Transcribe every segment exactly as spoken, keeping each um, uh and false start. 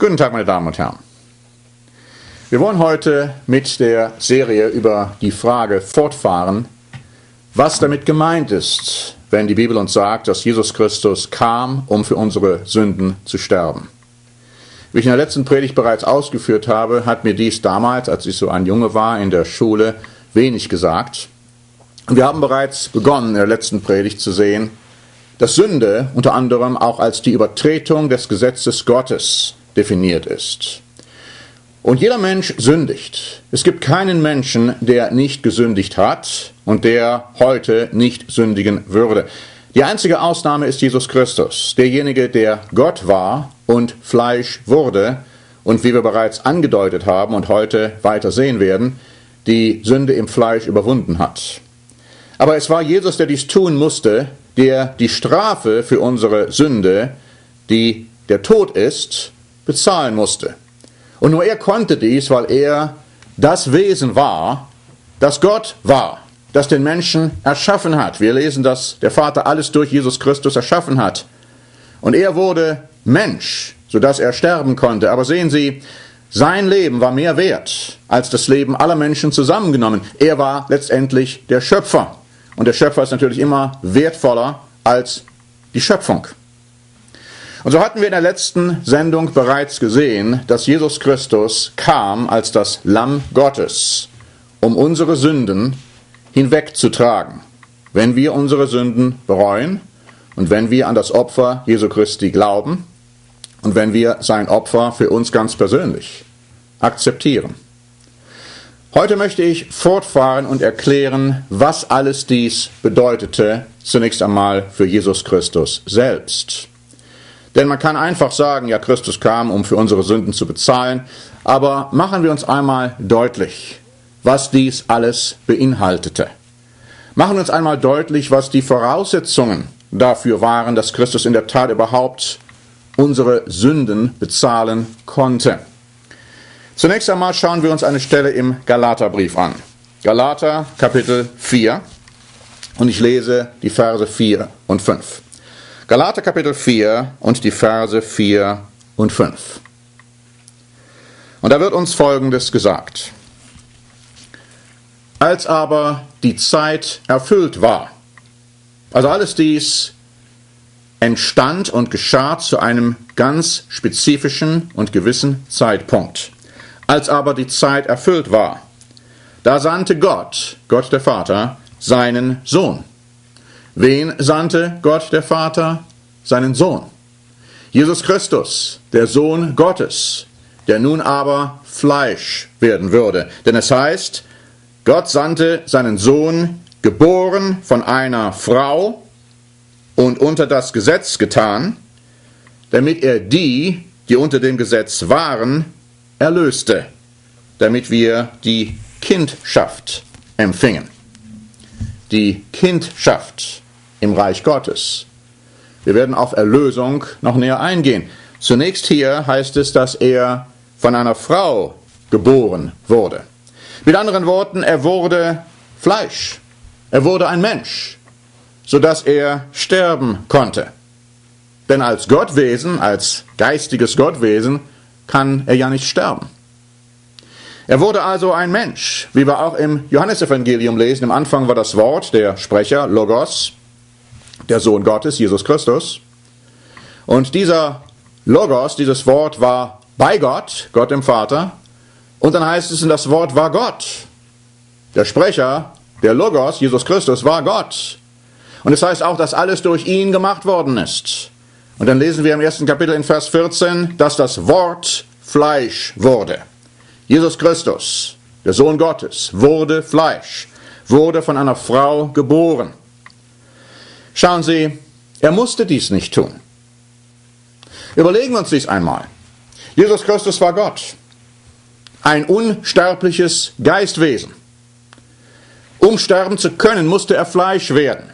Guten Tag, meine Damen und Herren. Wir wollen heute mit der Serie über die Frage fortfahren, was damit gemeint ist, wenn die Bibel uns sagt, dass Jesus Christus kam, um für unsere Sünden zu sterben. Wie ich in der letzten Predigt bereits ausgeführt habe, hat mir dies damals, als ich so ein Junge war, in der Schule wenig gesagt. Und wir haben bereits begonnen, in der letzten Predigt zu sehen, dass Sünde unter anderem auch als die Übertretung des Gesetzes Gottes definiert ist. Und jeder Mensch sündigt. Es gibt keinen Menschen, der nicht gesündigt hat und der heute nicht sündigen würde. Die einzige Ausnahme ist Jesus Christus, derjenige, der Gott war und Fleisch wurde und, wie wir bereits angedeutet haben und heute weiter sehen werden, die Sünde im Fleisch überwunden hat. Aber es war Jesus, der dies tun musste, der die Strafe für unsere Sünde, die der Tod ist, bezahlen musste. Und nur er konnte dies, weil er das Wesen war, das Gott war, das den Menschen erschaffen hat. Wir lesen, dass der Vater alles durch Jesus Christus erschaffen hat. Und er wurde Mensch, sodass er sterben konnte. Aber sehen Sie, sein Leben war mehr wert als das Leben aller Menschen zusammengenommen. Er war letztendlich der Schöpfer. Und der Schöpfer ist natürlich immer wertvoller als die Schöpfung. Und so hatten wir in der letzten Sendung bereits gesehen, dass Jesus Christus kam als das Lamm Gottes, um unsere Sünden hinwegzutragen, wenn wir unsere Sünden bereuen und wenn wir an das Opfer Jesu Christi glauben und wenn wir sein Opfer für uns ganz persönlich akzeptieren. Heute möchte ich fortfahren und erklären, was alles dies bedeutete, zunächst einmal für Jesus Christus selbst. Denn man kann einfach sagen, ja, Christus kam, um für unsere Sünden zu bezahlen, aber machen wir uns einmal deutlich, was dies alles beinhaltete. Machen wir uns einmal deutlich, was die Voraussetzungen dafür waren, dass Christus in der Tat überhaupt unsere Sünden bezahlen konnte. Zunächst einmal schauen wir uns eine Stelle im Galaterbrief an. Galater Kapitel vier und ich lese die Verse vier und fünf. Galater Kapitel vier und die Verse vier und fünf. Und da wird uns Folgendes gesagt. Als aber die Zeit erfüllt war, also alles dies entstand und geschah zu einem ganz spezifischen und gewissen Zeitpunkt. Als aber die Zeit erfüllt war, da sandte Gott, Gott der Vater, seinen Sohn. Wen sandte Gott der Vater? Seinen Sohn. Jesus Christus, der Sohn Gottes, der nun aber Fleisch werden würde. Denn es heißt, Gott sandte seinen Sohn, geboren von einer Frau und unter das Gesetz getan, damit er die, die unter dem Gesetz waren, erlöste, damit wir die Kindschaft empfingen. Die Kindschaft im Reich Gottes. Wir werden auf Erlösung noch näher eingehen. Zunächst hier heißt es, dass er von einer Frau geboren wurde. Mit anderen Worten, er wurde Fleisch. Er wurde ein Mensch, sodass er sterben konnte. Denn als Gottwesen, als geistiges Gottwesen, kann er ja nicht sterben. Er wurde also ein Mensch, wie wir auch im Johannesevangelium lesen. Im Anfang war das Wort, der Sprecher, Logos, der Sohn Gottes, Jesus Christus. Und dieser Logos, dieses Wort war bei Gott, Gott dem Vater. Und dann heißt es, und das Wort war Gott. Der Sprecher, der Logos, Jesus Christus, war Gott. Und es heißt auch, dass alles durch ihn gemacht worden ist. Und dann lesen wir im ersten Kapitel in Vers vierzehn, dass das Wort Fleisch wurde. Jesus Christus, der Sohn Gottes, wurde Fleisch, wurde von einer Frau geboren. Schauen Sie, er musste dies nicht tun. Überlegen wir uns dies einmal. Jesus Christus war Gott, ein unsterbliches Geistwesen. Um sterben zu können, musste er Fleisch werden.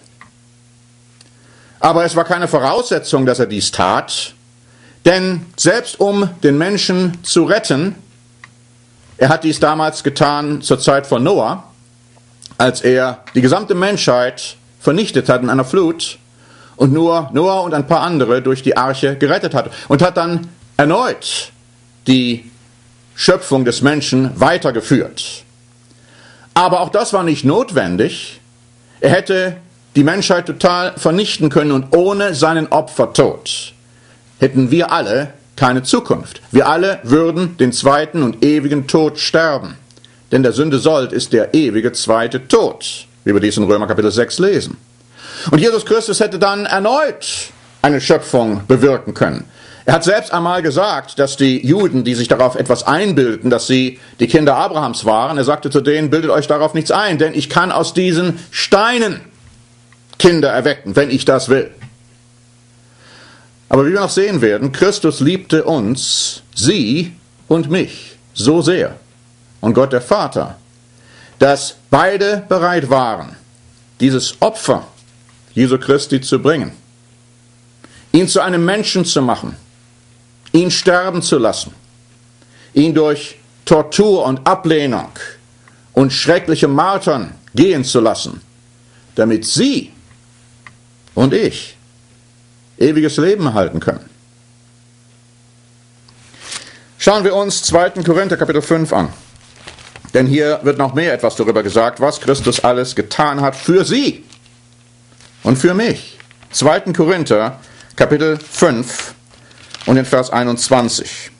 Aber es war keine Voraussetzung, dass er dies tat, denn selbst um den Menschen zu retten, er hat dies damals getan zur Zeit von Noah, als er die gesamte Menschheit vernichtet hat in einer Flut und nur Noah und ein paar andere durch die Arche gerettet hat und hat dann erneut die Schöpfung des Menschen weitergeführt. Aber auch das war nicht notwendig. Er hätte die Menschheit total vernichten können und ohne seinen Opfertod hätten wir alle keine Zukunft. Wir alle würden den zweiten und ewigen Tod sterben. Denn der Sünde Sold ist der ewige zweite Tod, wie wir dies in Römer Kapitel sechs lesen. Und Jesus Christus hätte dann erneut eine Schöpfung bewirken können. Er hat selbst einmal gesagt, dass die Juden, die sich darauf etwas einbildeten, dass sie die Kinder Abrahams waren, er sagte zu denen, bildet euch darauf nichts ein, denn ich kann aus diesen Steinen Kinder erwecken, wenn ich das will. Aber wie wir noch sehen werden, Christus liebte uns, sie und mich so sehr, und Gott der Vater, dass beide bereit waren, dieses Opfer Jesu Christi zu bringen, ihn zu einem Menschen zu machen, ihn sterben zu lassen, ihn durch Tortur und Ablehnung und schreckliche Martern gehen zu lassen, damit sie und ich ewiges Leben erhalten können. Schauen wir uns zweiten Korinther Kapitel fünf an. Denn hier wird noch mehr etwas darüber gesagt, was Christus alles getan hat für sie und für mich. zweiten Korinther Kapitel fünf und in Vers einundzwanzig.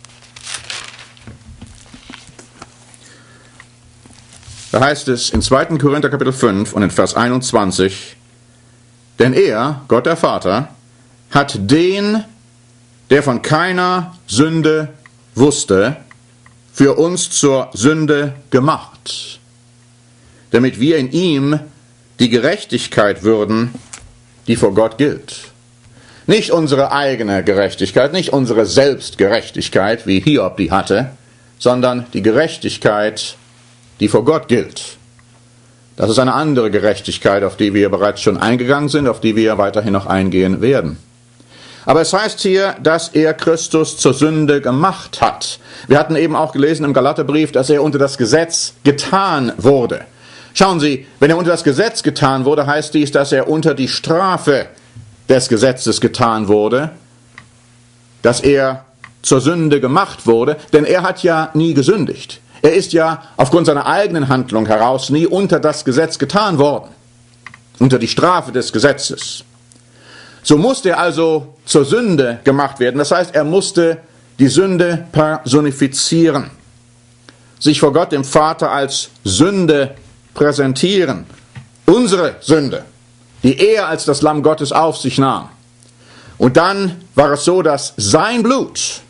Da heißt es in zweiten Korinther Kapitel fünf und in Vers einundzwanzig, denn er, Gott der Vater, hat den, der von keiner Sünde wusste, für uns zur Sünde gemacht, damit wir in ihm die Gerechtigkeit würden, die vor Gott gilt. Nicht unsere eigene Gerechtigkeit, nicht unsere Selbstgerechtigkeit, wie Hiob die hatte, sondern die Gerechtigkeit, die vor Gott gilt. Das ist eine andere Gerechtigkeit, auf die wir bereits schon eingegangen sind, auf die wir weiterhin noch eingehen werden. Aber es heißt hier, dass er Christus zur Sünde gemacht hat. Wir hatten eben auch gelesen im Galaterbrief, dass er unter das Gesetz getan wurde. Schauen Sie, wenn er unter das Gesetz getan wurde, heißt dies, dass er unter die Strafe des Gesetzes getan wurde, dass er zur Sünde gemacht wurde, denn er hat ja nie gesündigt. Er ist ja aufgrund seiner eigenen Handlung heraus nie unter das Gesetz getan worden, unter die Strafe des Gesetzes. So musste er also zur Sünde gemacht werden. Das heißt, er musste die Sünde personifizieren, sich vor Gott dem Vater als Sünde präsentieren. Unsere Sünde, die er als das Lamm Gottes auf sich nahm. Und dann war es so, dass sein Blut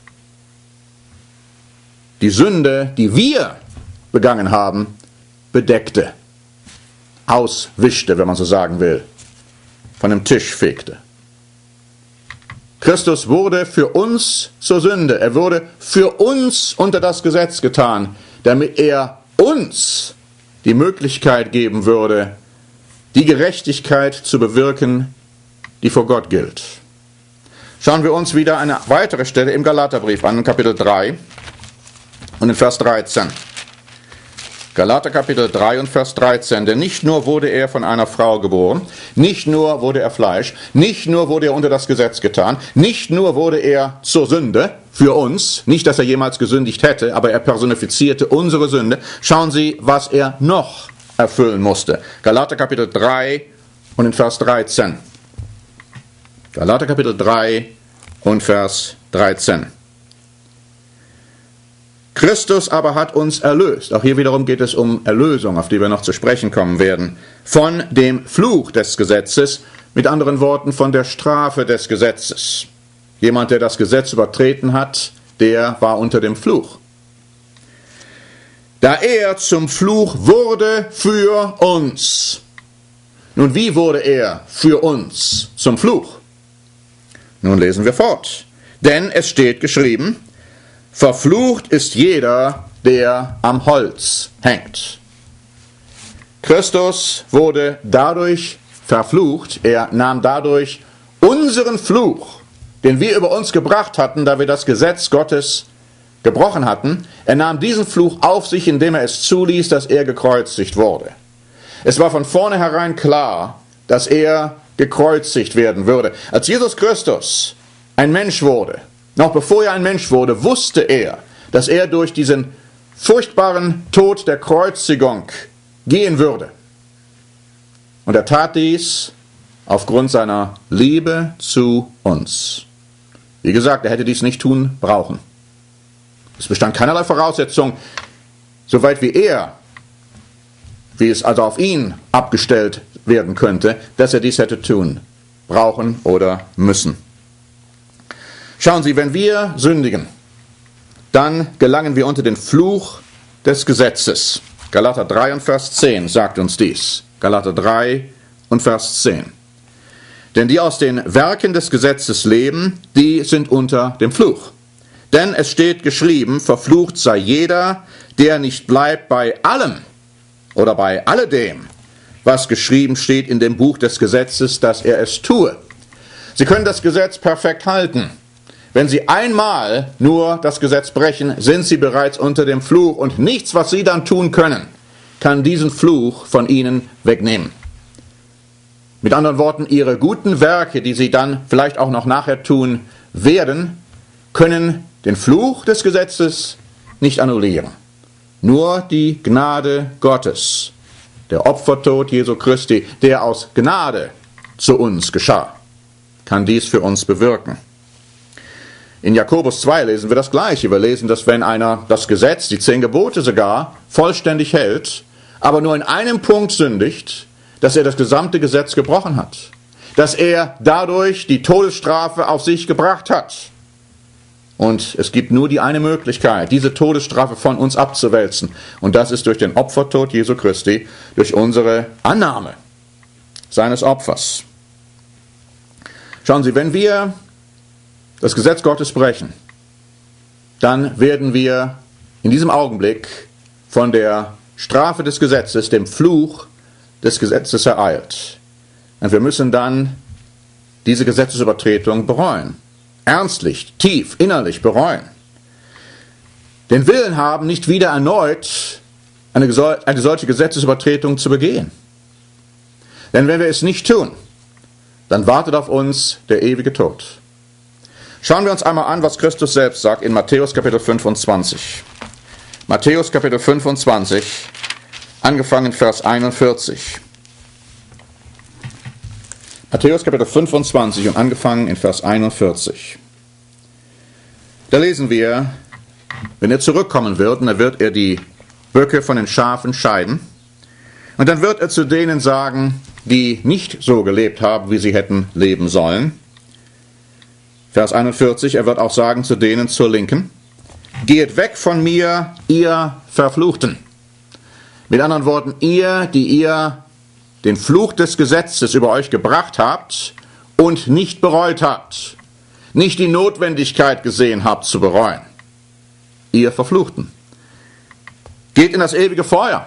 die Sünde, die wir begangen haben, bedeckte, auswischte, wenn man so sagen will, von dem Tisch fegte. Christus wurde für uns zur Sünde. Er wurde für uns unter das Gesetz getan, damit er uns die Möglichkeit geben würde, die Gerechtigkeit zu bewirken, die vor Gott gilt. Schauen wir uns wieder eine weitere Stelle im Galaterbrief an, in Kapitel drei und in Vers dreizehn. Galater Kapitel drei und Vers dreizehn, denn nicht nur wurde er von einer Frau geboren, nicht nur wurde er Fleisch, nicht nur wurde er unter das Gesetz getan, nicht nur wurde er zur Sünde für uns, nicht, dass er jemals gesündigt hätte, aber er personifizierte unsere Sünde. Schauen Sie, was er noch erfüllen musste. Galater Kapitel drei und in Vers dreizehn. Galater Kapitel drei und Vers dreizehn. Christus aber hat uns erlöst. Auch hier wiederum geht es um Erlösung, auf die wir noch zu sprechen kommen werden. Von dem Fluch des Gesetzes, mit anderen Worten von der Strafe des Gesetzes. Jemand, der das Gesetz übertreten hat, der war unter dem Fluch. Da er zum Fluch wurde für uns. Nun, wie wurde er für uns zum Fluch? Nun lesen wir fort. Denn es steht geschrieben, verflucht ist jeder, der am Holz hängt. Christus wurde dadurch verflucht, er nahm dadurch unseren Fluch, den wir über uns gebracht hatten, da wir das Gesetz Gottes gebrochen hatten, er nahm diesen Fluch auf sich, indem er es zuließ, dass er gekreuzigt wurde. Es war von vornherein klar, dass er gekreuzigt werden würde. Als Jesus Christus ein Mensch wurde, Noch bevor er ein Mensch wurde, wusste er, dass er durch diesen furchtbaren Tod der Kreuzigung gehen würde. Und er tat dies aufgrund seiner Liebe zu uns. Wie gesagt, er hätte dies nicht tun brauchen. Es bestand keinerlei Voraussetzung, soweit wie er, wie es also auf ihn abgestellt werden könnte, dass er dies hätte tun brauchen oder müssen. Schauen Sie, wenn wir sündigen, dann gelangen wir unter den Fluch des Gesetzes. Galater drei und Vers zehn sagt uns dies. Galater drei und Vers zehn. Denn die aus den Werken des Gesetzes leben, die sind unter dem Fluch. Denn es steht geschrieben, verflucht sei jeder, der nicht bleibt bei allem oder bei alledem, was geschrieben steht in dem Buch des Gesetzes, dass er es tue. Sie können das Gesetz perfekt halten. Wenn Sie einmal nur das Gesetz brechen, sind Sie bereits unter dem Fluch und nichts, was Sie dann tun können, kann diesen Fluch von Ihnen wegnehmen. Mit anderen Worten, Ihre guten Werke, die Sie dann vielleicht auch noch nachher tun werden, können den Fluch des Gesetzes nicht annullieren. Nur die Gnade Gottes, der Opfertod Jesu Christi, der aus Gnade zu uns geschah, kann dies für uns bewirken. In Jakobus zwei lesen wir das Gleiche. Wir lesen, dass wenn einer das Gesetz, die zehn Gebote sogar, vollständig hält, aber nur in einem Punkt sündigt, dass er das gesamte Gesetz gebrochen hat. Dass er dadurch die Todesstrafe auf sich gebracht hat. Und es gibt nur die eine Möglichkeit, diese Todesstrafe von uns abzuwälzen. Und das ist durch den Opfertod Jesu Christi, durch unsere Annahme seines Opfers. Schauen Sie, wenn wir das Gesetz Gottes brechen, dann werden wir in diesem Augenblick von der Strafe des Gesetzes, dem Fluch des Gesetzes ereilt. Und wir müssen dann diese Gesetzesübertretung bereuen. Ernstlich, tief, innerlich bereuen. Den Willen haben, nicht wieder erneut eine, eine solche Gesetzesübertretung zu begehen. Denn wenn wir es nicht tun, dann wartet auf uns der ewige Tod. Schauen wir uns einmal an, was Christus selbst sagt in Matthäus Kapitel fünfundzwanzig. Matthäus Kapitel fünfundzwanzig, angefangen Vers einundvierzig. Matthäus Kapitel fünfundzwanzig und angefangen in Vers einundvierzig. Da lesen wir, wenn er zurückkommen wird, und dann wird er die Böcke von den Schafen scheiden. Und dann wird er zu denen sagen, die nicht so gelebt haben, wie sie hätten leben sollen. Vers einundvierzig, er wird auch sagen zu denen zur Linken, geht weg von mir, ihr Verfluchten. Mit anderen Worten, ihr, die ihr den Fluch des Gesetzes über euch gebracht habt und nicht bereut habt, nicht die Notwendigkeit gesehen habt zu bereuen. Ihr Verfluchten. Geht in das ewige Feuer.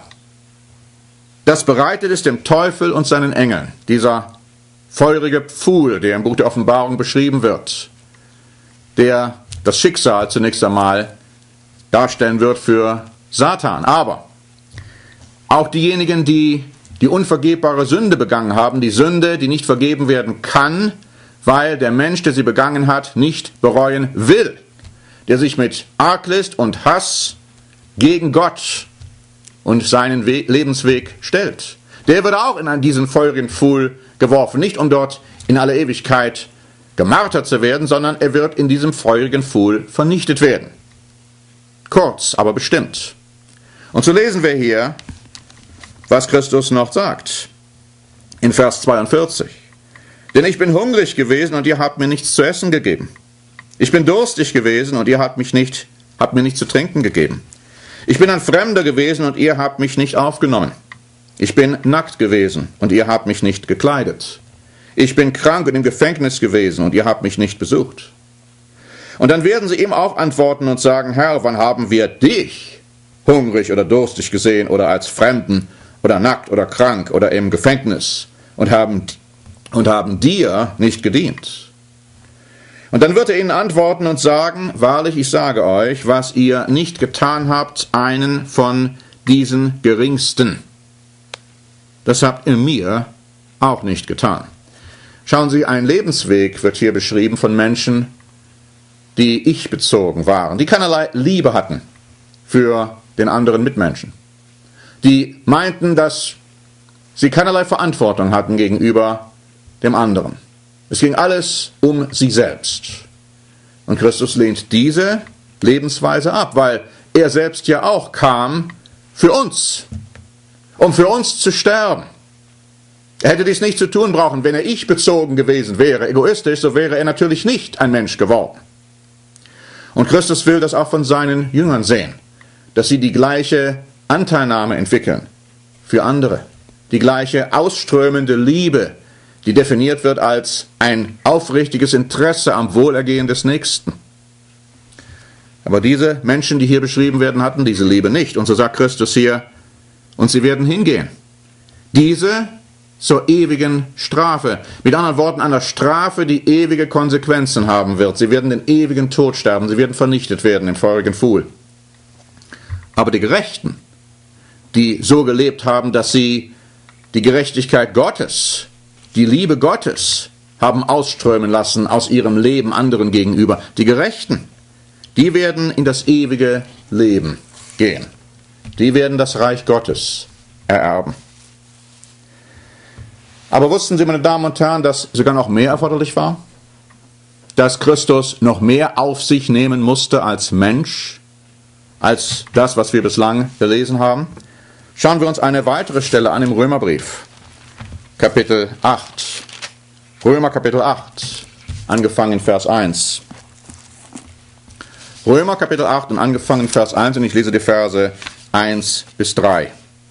Das bereitet ist dem Teufel und seinen Engeln, dieser feurige Pfuhl, der im Buch der Offenbarung beschrieben wird, der das Schicksal zunächst einmal darstellen wird für Satan. Aber auch diejenigen, die die unvergebbare Sünde begangen haben, die Sünde, die nicht vergeben werden kann, weil der Mensch, der sie begangen hat, nicht bereuen will, der sich mit Arglist und Hass gegen Gott und seinen We- Lebensweg stellt. Der wird auch in diesen feurigen Pfuhl geworfen, nicht um dort in alle Ewigkeit gemartert zu werden, sondern er wird in diesem feurigen Pfuhl vernichtet werden. Kurz, aber bestimmt. Und so lesen wir hier, was Christus noch sagt. In Vers zweiundvierzig. Denn ich bin hungrig gewesen und ihr habt mir nichts zu essen gegeben. Ich bin durstig gewesen und ihr habt mich nicht, habt mir nichts zu trinken gegeben. Ich bin ein Fremder gewesen und ihr habt mich nicht aufgenommen. Ich bin nackt gewesen und ihr habt mich nicht gekleidet. Ich bin krank und im Gefängnis gewesen und ihr habt mich nicht besucht. Und dann werden sie ihm auch antworten und sagen, Herr, wann haben wir dich hungrig oder durstig gesehen oder als Fremden oder nackt oder krank oder im Gefängnis und haben, und haben dir nicht gedient? Und dann wird er ihnen antworten und sagen, wahrlich, ich sage euch, was ihr nicht getan habt, einen von diesen Geringsten, das habt ihr mir auch nicht getan. Schauen Sie, ein Lebensweg wird hier beschrieben von Menschen, die ich-bezogen waren, die keinerlei Liebe hatten für den anderen Mitmenschen, die meinten, dass sie keinerlei Verantwortung hatten gegenüber dem anderen. Es ging alles um sie selbst. Und Christus lehnt diese Lebensweise ab, weil er selbst ja auch kam für uns, um für uns zu sterben. Er hätte dies nicht zu tun brauchen, wenn er ich-bezogen gewesen wäre, egoistisch, so wäre er natürlich nicht ein Mensch geworden. Und Christus will das auch von seinen Jüngern sehen, dass sie die gleiche Anteilnahme entwickeln für andere, die gleiche ausströmende Liebe, die definiert wird als ein aufrichtiges Interesse am Wohlergehen des Nächsten. Aber diese Menschen, die hier beschrieben werden, hatten diese Liebe nicht. Und so sagt Christus hier, und sie werden hingehen. Diese zur ewigen Strafe. Mit anderen Worten, einer Strafe, die ewige Konsequenzen haben wird. Sie werden den ewigen Tod sterben, sie werden vernichtet werden im feurigen Pfuhl. Aber die Gerechten, die so gelebt haben, dass sie die Gerechtigkeit Gottes, die Liebe Gottes haben ausströmen lassen aus ihrem Leben anderen gegenüber, die Gerechten, die werden in das ewige Leben gehen. Die werden das Reich Gottes ererben. Aber wussten Sie, meine Damen und Herren, dass sogar noch mehr erforderlich war? Dass Christus noch mehr auf sich nehmen musste als Mensch, als das, was wir bislang gelesen haben? Schauen wir uns eine weitere Stelle an im Römerbrief, Kapitel acht. Römer Kapitel acht, angefangen in Vers eins. Römer Kapitel acht und angefangen in Vers eins, und ich lese die Verse eins bis drei.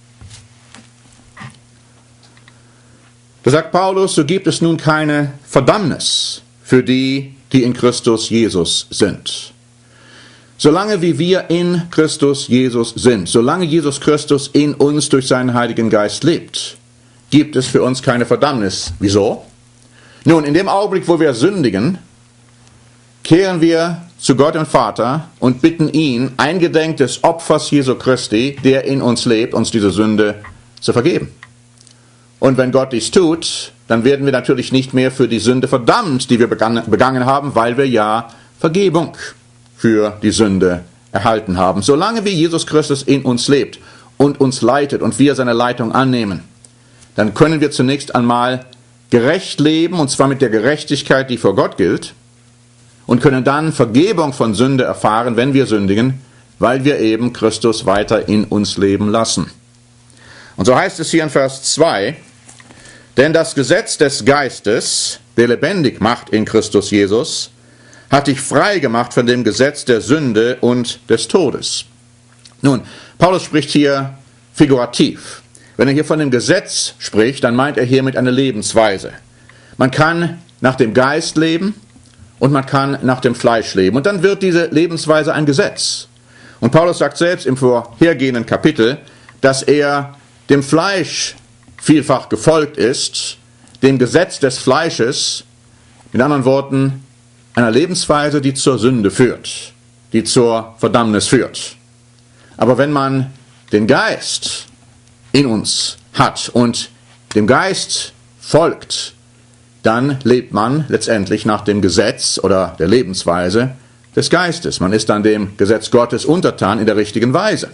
Da sagt Paulus, so gibt es nun keine Verdammnis für die, die in Christus Jesus sind. Solange wie wir in Christus Jesus sind, solange Jesus Christus in uns durch seinen Heiligen Geist lebt, gibt es für uns keine Verdammnis. Wieso? Nun, in dem Augenblick, wo wir sündigen, kehren wir zu Gott und Vater und bitten ihn, eingedenk des Opfers Jesu Christi, der in uns lebt, uns diese Sünde zu vergeben. Und wenn Gott dies tut, dann werden wir natürlich nicht mehr für die Sünde verdammt, die wir begangen, begangen haben, weil wir ja Vergebung für die Sünde erhalten haben. Solange wie Jesus Christus in uns lebt und uns leitet und wir seine Leitung annehmen, dann können wir zunächst einmal gerecht leben, und zwar mit der Gerechtigkeit, die vor Gott gilt, und können dann Vergebung von Sünde erfahren, wenn wir sündigen, weil wir eben Christus weiter in uns leben lassen. Und so heißt es hier in Vers zwei, denn das Gesetz des Geistes, der lebendig macht in Christus Jesus, hat dich frei gemacht von dem Gesetz der Sünde und des Todes. Nun, Paulus spricht hier figurativ. Wenn er hier von dem Gesetz spricht, dann meint er hiermit eine Lebensweise. Man kann nach dem Geist leben und man kann nach dem Fleisch leben. Und dann wird diese Lebensweise ein Gesetz. Und Paulus sagt selbst im vorhergehenden Kapitel, dass er dem Fleisch vielfach gefolgt ist, dem Gesetz des Fleisches, mit anderen Worten, einer Lebensweise, die zur Sünde führt, die zur Verdammnis führt. Aber wenn man den Geist in uns hat und dem Geist folgt, dann lebt man letztendlich nach dem Gesetz oder der Lebensweise des Geistes. Man ist dann dem Gesetz Gottes untertan in der richtigen Weise.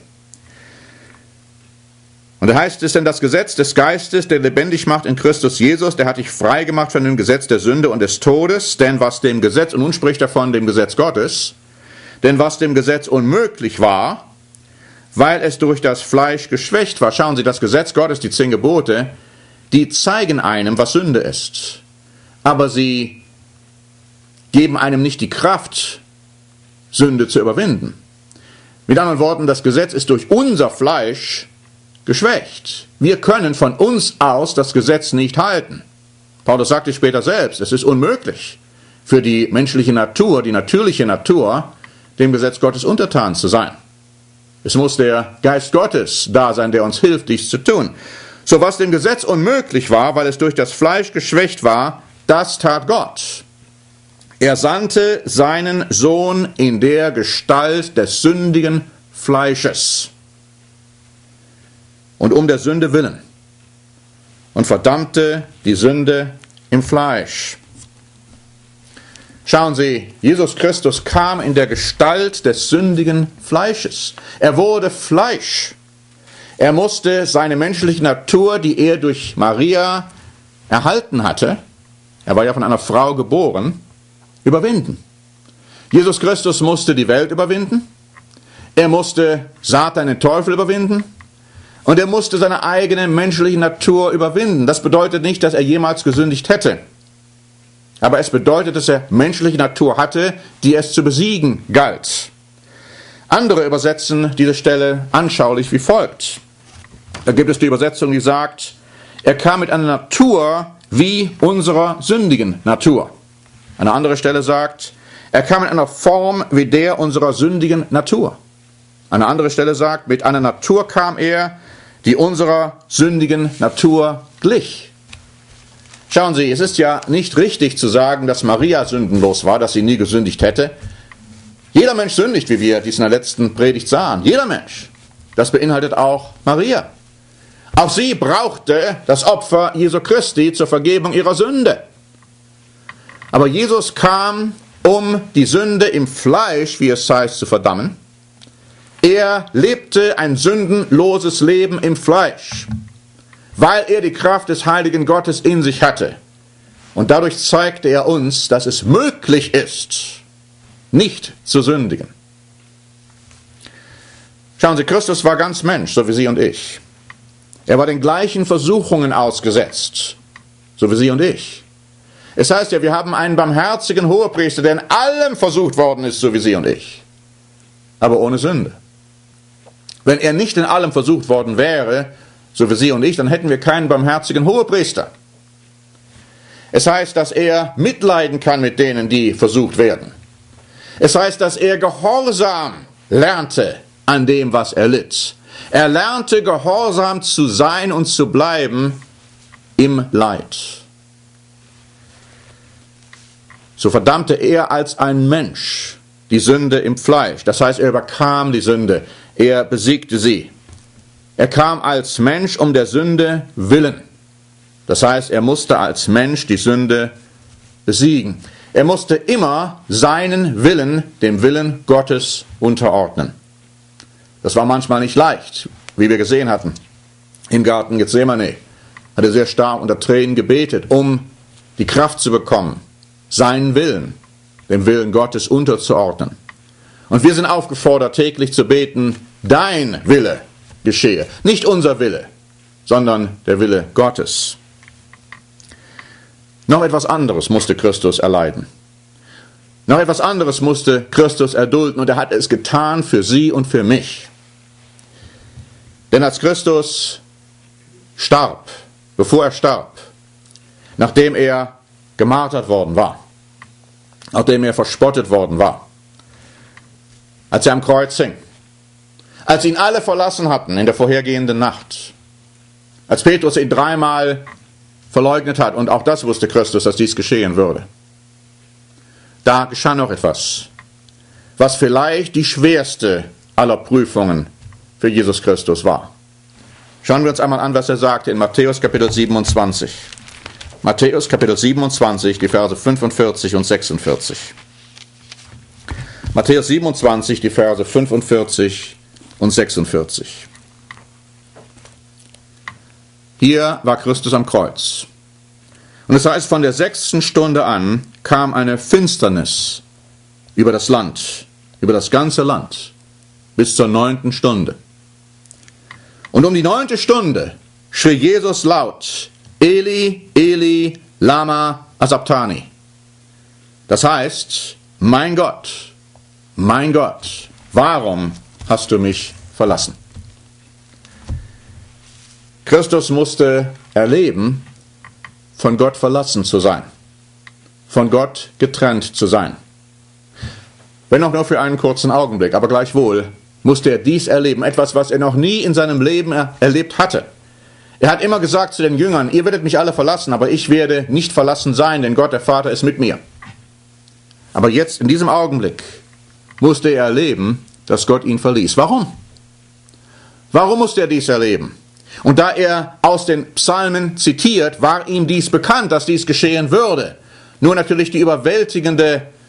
Und da heißt es denn, das Gesetz des Geistes, der lebendig macht in Christus Jesus, der hat dich frei gemacht von dem Gesetz der Sünde und des Todes, denn was dem Gesetz, und nun spricht er von dem Gesetz Gottes, denn was dem Gesetz unmöglich war, weil es durch das Fleisch geschwächt war. Schauen Sie, das Gesetz Gottes, die zehn Gebote, die zeigen einem, was Sünde ist. Aber sie geben einem nicht die Kraft, Sünde zu überwinden. Mit anderen Worten, das Gesetz ist durch unser Fleisch geschwächt. Wir können von uns aus das Gesetz nicht halten. Paulus sagte später selbst, es ist unmöglich für die menschliche Natur, die natürliche Natur, dem Gesetz Gottes untertan zu sein. Es muss der Geist Gottes da sein, der uns hilft, dies zu tun. So was dem Gesetz unmöglich war, weil es durch das Fleisch geschwächt war, das tat Gott. Er sandte seinen Sohn in der Gestalt des sündigen Fleisches. Und um der Sünde willen. Und verdammte die Sünde im Fleisch. Schauen Sie, Jesus Christus kam in der Gestalt des sündigen Fleisches. Er wurde Fleisch. Er musste seine menschliche Natur, die er durch Maria erhalten hatte, er war ja von einer Frau geboren, überwinden. Jesus Christus musste die Welt überwinden, er musste Satan, den Teufel, überwinden und er musste seine eigene menschliche Natur überwinden. Das bedeutet nicht, dass er jemals gesündigt hätte. Aber es bedeutet, dass er menschliche Natur hatte, die es zu besiegen galt. Andere übersetzen diese Stelle anschaulich wie folgt. Da gibt es die Übersetzung, die sagt, er kam mit einer Natur wie unserer sündigen Natur. Eine andere Stelle sagt, er kam in einer Form wie der unserer sündigen Natur. Eine andere Stelle sagt, mit einer Natur kam er, die unserer sündigen Natur glich. Schauen Sie, es ist ja nicht richtig zu sagen, dass Maria sündenlos war, dass sie nie gesündigt hätte. Jeder Mensch sündigt, wie wir dies in der letzten Predigt sahen. Jeder Mensch. Das beinhaltet auch Maria. Auch sie brauchte das Opfer Jesu Christi zur Vergebung ihrer Sünde. Aber Jesus kam, um die Sünde im Fleisch, wie es heißt, zu verdammen. Er lebte ein sündenloses Leben im Fleisch, weil er die Kraft des heiligen Gottes in sich hatte. Und dadurch zeigte er uns, dass es möglich ist, nicht zu sündigen. Schauen Sie, Christus war ganz Mensch, so wie Sie und ich. Er war den gleichen Versuchungen ausgesetzt, so wie Sie und ich. Es heißt ja, wir haben einen barmherzigen Hohepriester, der in allem versucht worden ist, so wie Sie und ich, aber ohne Sünde. Wenn er nicht in allem versucht worden wäre, so wie Sie und ich, dann hätten wir keinen barmherzigen Hohepriester. Es heißt, dass er mitleiden kann mit denen, die versucht werden. Es heißt, dass er Gehorsam lernte an dem, was er litt. Er lernte gehorsam zu sein und zu bleiben im Leid. So verdammte er als ein Mensch die Sünde im Fleisch. Das heißt, er überkam die Sünde, er besiegte sie. Er kam als Mensch um der Sünde willen. Das heißt, er musste als Mensch die Sünde besiegen. Er musste immer seinen Willen dem Willen Gottes unterordnen. Das war manchmal nicht leicht, wie wir gesehen hatten. Im Garten Gethsemane hat er sehr stark unter Tränen gebetet, um die Kraft zu bekommen, seinen Willen dem Willen Gottes unterzuordnen. Und wir sind aufgefordert, täglich zu beten, dein Wille geschehe. Nicht unser Wille, sondern der Wille Gottes. Noch etwas anderes musste Christus erleiden. Noch etwas anderes musste Christus erdulden und er hat es getan für Sie und für mich. Denn als Christus starb, bevor er starb, nachdem er gemartert worden war, nachdem er verspottet worden war, als er am Kreuz hing, als ihn alle verlassen hatten in der vorhergehenden Nacht, als Petrus ihn dreimal verleugnet hat, und auch das wusste Christus, dass dies geschehen würde, da geschah noch etwas, was vielleicht die schwerste aller Prüfungen für Jesus Christus war. Schauen wir uns einmal an, was er sagte in Matthäus Kapitel siebenundzwanzig. Matthäus Kapitel siebenundzwanzig, die Verse fünfundvierzig und sechsundvierzig. Matthäus siebenundzwanzig, die Verse fünfundvierzig und sechsundvierzig. Hier war Christus am Kreuz. Und es heißt, von der sechsten Stunde an kam eine Finsternis über das Land, über das ganze Land, bis zur neunten Stunde. Und um die neunte Stunde schrie Jesus laut, Eli, Eli, lama asabtani. Das heißt, mein Gott, mein Gott, warum hast du mich verlassen? Christus musste erleben, von Gott verlassen zu sein, von Gott getrennt zu sein. Wenn auch nur für einen kurzen Augenblick, aber gleichwohl musste er dies erleben, etwas, was er noch nie in seinem Leben er erlebt hatte. Er hat immer gesagt zu den Jüngern, ihr werdet mich alle verlassen, aber ich werde nicht verlassen sein, denn Gott, der Vater, ist mit mir. Aber jetzt, in diesem Augenblick, musste er erleben, dass Gott ihn verließ. Warum? Warum musste er dies erleben? Und da er aus den Psalmen zitiert, war ihm dies bekannt, dass dies geschehen würde. Nur natürlich die überwältigende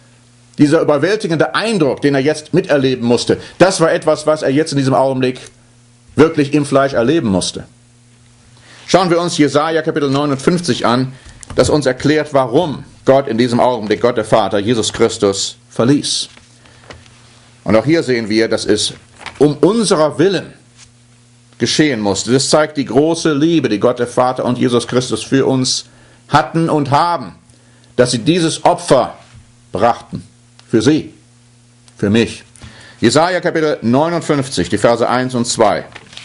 dieser überwältigende Eindruck, den er jetzt miterleben musste, das war etwas, was er jetzt in diesem Augenblick wirklich im Fleisch erleben musste. Schauen wir uns Jesaja Kapitel neunundfünfzig an, das uns erklärt, warum Gott in diesem Augenblick, Gott der Vater, Jesus Christus verließ. Und auch hier sehen wir, dass es um unserer Willen geschehen musste. Das zeigt die große Liebe, die Gott der Vater und Jesus Christus für uns hatten und haben, dass sie dieses Opfer brachten. Für sie, für mich. Jesaja Kapitel neunundfünfzig, die Verse eins und zwei.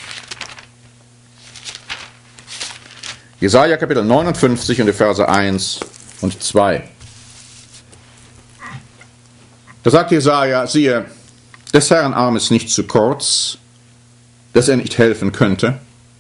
Jesaja Kapitel neunundfünfzig und die Verse eins und zwei. Da sagt Jesaja, siehe, des Herrn Arm ist nicht zu kurz, dass er nicht helfen könnte.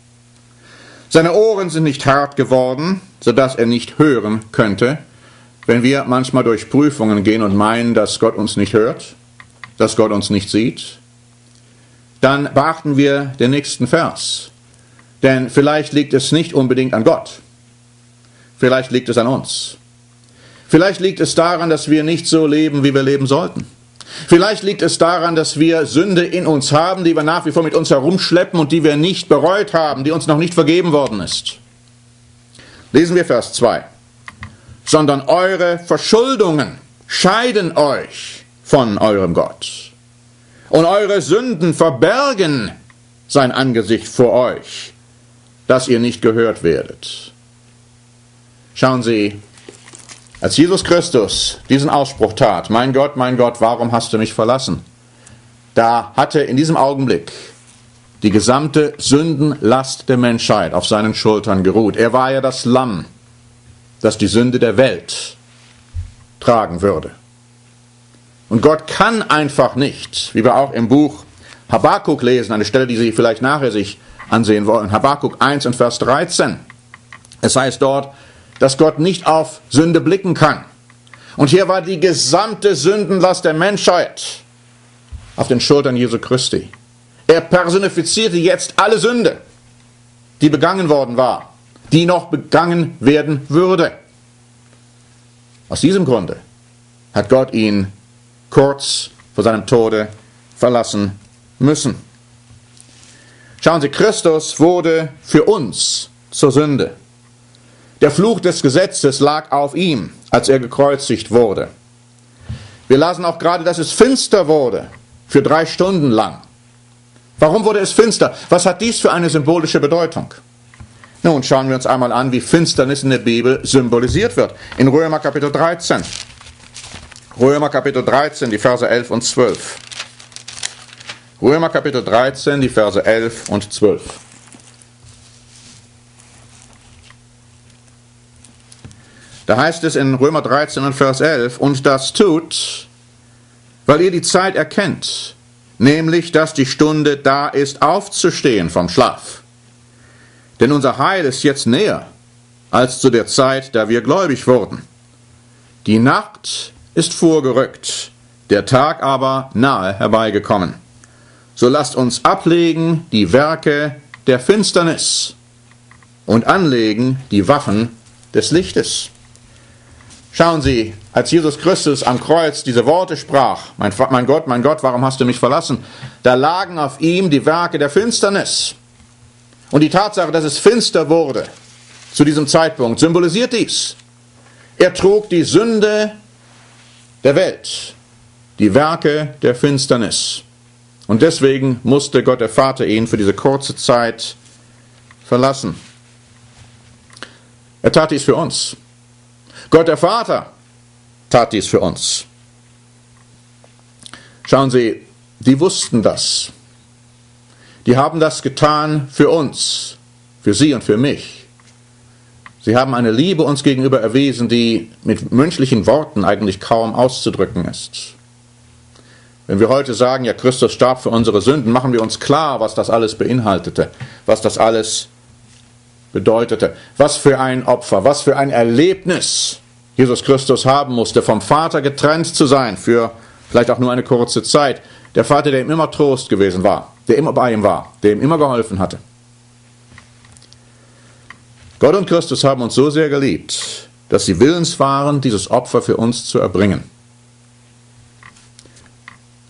Seine Ohren sind nicht hart geworden, sodass er nicht hören könnte. Wenn wir manchmal durch Prüfungen gehen und meinen, dass Gott uns nicht hört, dass Gott uns nicht sieht, dann beachten wir den nächsten Vers. Denn vielleicht liegt es nicht unbedingt an Gott. Vielleicht liegt es an uns. Vielleicht liegt es daran, dass wir nicht so leben, wie wir leben sollten. Vielleicht liegt es daran, dass wir Sünde in uns haben, die wir nach wie vor mit uns herumschleppen und die wir nicht bereut haben, die uns noch nicht vergeben worden ist. Lesen wir Vers zwei. Sondern eure Verschuldungen scheiden euch von eurem Gott. Und eure Sünden verbergen sein Angesicht vor euch, dass ihr nicht gehört werdet. Schauen Sie, als Jesus Christus diesen Ausspruch tat, mein Gott, mein Gott, warum hast du mich verlassen? Da hatte in diesem Augenblick die gesamte Sündenlast der Menschheit auf seinen Schultern geruht. Er war ja das Lamm, das die Sünde der Welt tragen würde. Und Gott kann einfach nicht, wie wir auch im Buch Habakuk lesen, eine Stelle, die Sie vielleicht nachher sich ansehen wollen, Habakuk eins und Vers dreizehn. Es heißt dort, dass Gott nicht auf Sünde blicken kann. Und hier war die gesamte Sündenlast der Menschheit auf den Schultern Jesu Christi. Er personifizierte jetzt alle Sünde, die begangen worden war, die noch begangen werden würde. Aus diesem Grunde hat Gott ihn kurz vor seinem Tode verlassen müssen. Schauen Sie, Christus wurde für uns zur Sünde. Der Fluch des Gesetzes lag auf ihm, als er gekreuzigt wurde. Wir lasen auch gerade, dass es finster wurde, für drei Stunden lang. Warum wurde es finster? Was hat dies für eine symbolische Bedeutung? Nun schauen wir uns einmal an, wie Finsternis in der Bibel symbolisiert wird. In Römer Kapitel dreizehn. Römer Kapitel dreizehn, die Verse elf und zwölf. Römer Kapitel dreizehn, die Verse elf und zwölf. Da heißt es in Römer dreizehn und Vers elf, und das tut, weil ihr die Zeit erkennt, nämlich, dass die Stunde da ist, aufzustehen vom Schlaf. Denn unser Heil ist jetzt näher, als zu der Zeit, da wir gläubig wurden. Die Nacht ist vorgerückt, der Tag aber nahe herbeigekommen. So lasst uns ablegen die Werke der Finsternis und anlegen die Waffen des Lichtes. Schauen Sie, als Jesus Christus am Kreuz diese Worte sprach, mein, mein Gott, mein Gott, warum hast du mich verlassen? Da lagen auf ihm die Werke der Finsternis. Und die Tatsache, dass es finster wurde zu diesem Zeitpunkt, symbolisiert dies. Er trug die Sünde der Welt, die Werke der Finsternis. Und deswegen musste Gott der Vater ihn für diese kurze Zeit verlassen. Er tat dies für uns. Gott der Vater tat dies für uns. Schauen Sie, die wussten das. Die haben das getan für uns, für Sie und für mich. Sie haben eine Liebe uns gegenüber erwiesen, die mit menschlichen Worten eigentlich kaum auszudrücken ist. Wenn wir heute sagen, ja, Christus starb für unsere Sünden, machen wir uns klar, was das alles beinhaltete, was das alles bedeutete. Was für ein Opfer, was für ein Erlebnis Jesus Christus haben musste, vom Vater getrennt zu sein, für vielleicht auch nur eine kurze Zeit. Der Vater, der ihm immer Trost gewesen war, der immer bei ihm war, der ihm immer geholfen hatte. Gott und Christus haben uns so sehr geliebt, dass sie willens waren, dieses Opfer für uns zu erbringen.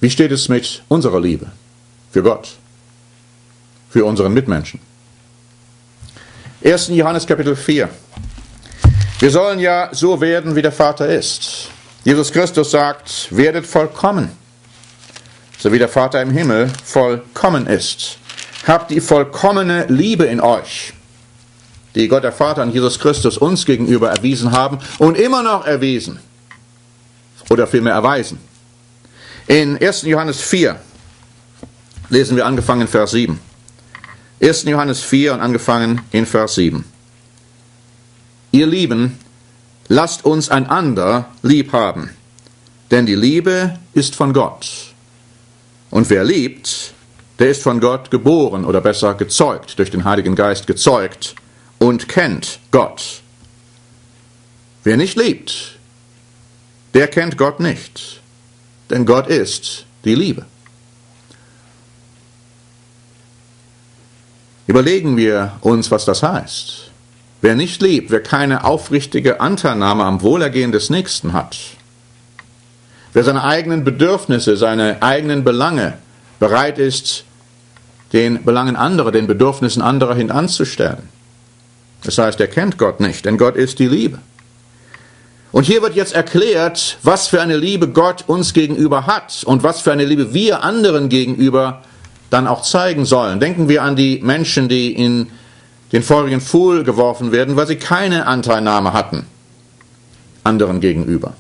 Wie steht es mit unserer Liebe für Gott, für unseren Mitmenschen? erster Johannes Kapitel vier. Wir sollen ja so werden, wie der Vater ist. Jesus Christus sagt, werdet vollkommen, so wie der Vater im Himmel vollkommen ist. Habt die vollkommene Liebe in euch, die Gott der Vater und Jesus Christus uns gegenüber erwiesen haben und immer noch erwiesen oder vielmehr erweisen. In erster Johannes vier lesen wir angefangen in Vers sieben. erster Johannes vier und angefangen in Vers sieben. Ihr Lieben, lasst uns einander lieb haben, denn die Liebe ist von Gott. Und wer liebt, der ist von Gott geboren oder besser gezeugt, durch den Heiligen Geist gezeugt und kennt Gott. Wer nicht liebt, der kennt Gott nicht, denn Gott ist die Liebe. Überlegen wir uns, was das heißt. Wer nicht liebt, wer keine aufrichtige Anteilnahme am Wohlergehen des Nächsten hat, wer seine eigenen Bedürfnisse, seine eigenen Belange bereit ist, den Belangen anderer, den Bedürfnissen anderer hintanzustellen. Das heißt, er kennt Gott nicht, denn Gott ist die Liebe. Und hier wird jetzt erklärt, was für eine Liebe Gott uns gegenüber hat und was für eine Liebe wir anderen gegenüber dann auch zeigen sollen. Denken wir an die Menschen, die in den feurigen Pfuhl geworfen werden, weil sie keine Anteilnahme hatten anderen gegenüber.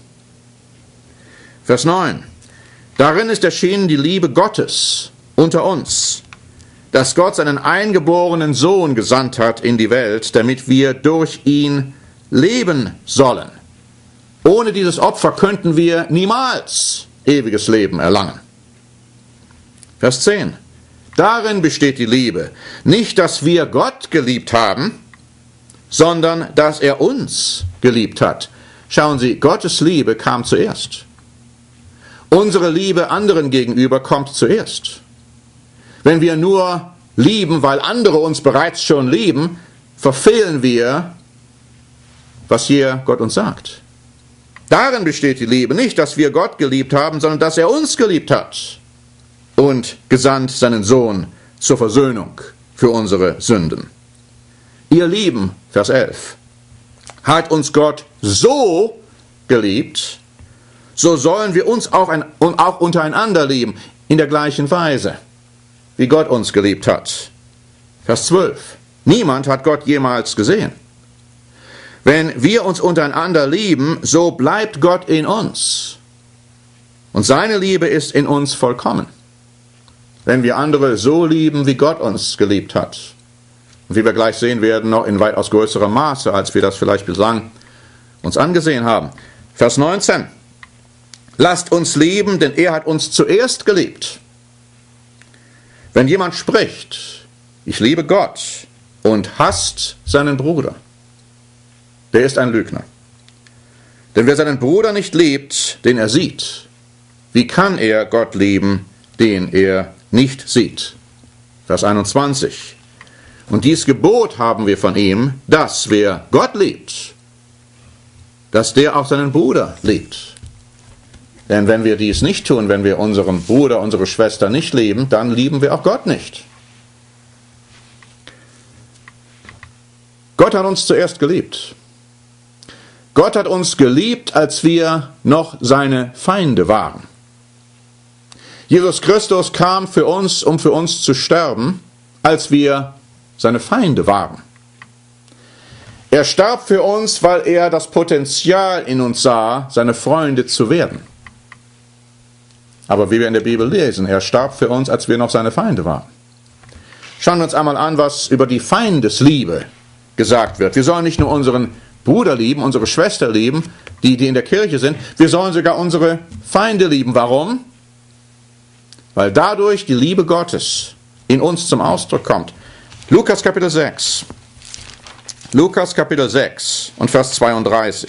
Vers neun. Darin ist erschienen die Liebe Gottes unter uns, dass Gott seinen eingeborenen Sohn gesandt hat in die Welt, damit wir durch ihn leben sollen. Ohne dieses Opfer könnten wir niemals ewiges Leben erlangen. Vers zehn. Darin besteht die Liebe, nicht, dass wir Gott geliebt haben, sondern dass er uns geliebt hat. Schauen Sie, Gottes Liebe kam zuerst. Unsere Liebe anderen gegenüber kommt zuerst. Wenn wir nur lieben, weil andere uns bereits schon lieben, verfehlen wir, was hier Gott uns sagt. Darin besteht die Liebe, nicht, dass wir Gott geliebt haben, sondern dass er uns geliebt hat und gesandt seinen Sohn zur Versöhnung für unsere Sünden. Ihr Lieben, Vers elf, hat uns Gott so geliebt, so sollen wir uns auch, ein, auch untereinander lieben, in der gleichen Weise, wie Gott uns geliebt hat. Vers zwölf, niemand hat Gott jemals gesehen. Wenn wir uns untereinander lieben, so bleibt Gott in uns. Und seine Liebe ist in uns vollkommen. Wenn wir andere so lieben, wie Gott uns geliebt hat. Und wie wir gleich sehen werden, noch in weitaus größerem Maße, als wir das vielleicht bislang uns angesehen haben. Vers neunzehn. Lasst uns lieben, denn er hat uns zuerst geliebt. Wenn jemand spricht, ich liebe Gott und hasst seinen Bruder, der ist ein Lügner. Denn wer seinen Bruder nicht liebt, den er sieht, wie kann er Gott lieben, den er nicht sieht? Vers einundzwanzig. Und dies Gebot haben wir von ihm, dass wer Gott liebt, dass der auch seinen Bruder liebt. Denn wenn wir dies nicht tun, wenn wir unseren Bruder, unsere Schwester nicht lieben, dann lieben wir auch Gott nicht. Gott hat uns zuerst geliebt. Gott hat uns geliebt, als wir noch seine Feinde waren. Jesus Christus kam für uns, um für uns zu sterben, als wir seine Feinde waren. Er starb für uns, weil er das Potenzial in uns sah, seine Freunde zu werden. Aber wie wir in der Bibel lesen, er starb für uns, als wir noch seine Feinde waren. Schauen wir uns einmal an, was über die Feindesliebe gesagt wird. Wir sollen nicht nur unseren Bruder lieben, unsere Schwester lieben, die, die in der Kirche sind, wir sollen sogar unsere Feinde lieben. Warum? Weil dadurch die Liebe Gottes in uns zum Ausdruck kommt. Lukas Kapitel sechs. Lukas Kapitel sechs und Vers zweiunddreißig.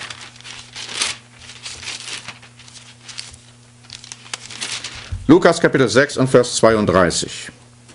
Lukas Kapitel sechs und Vers zweiunddreißig.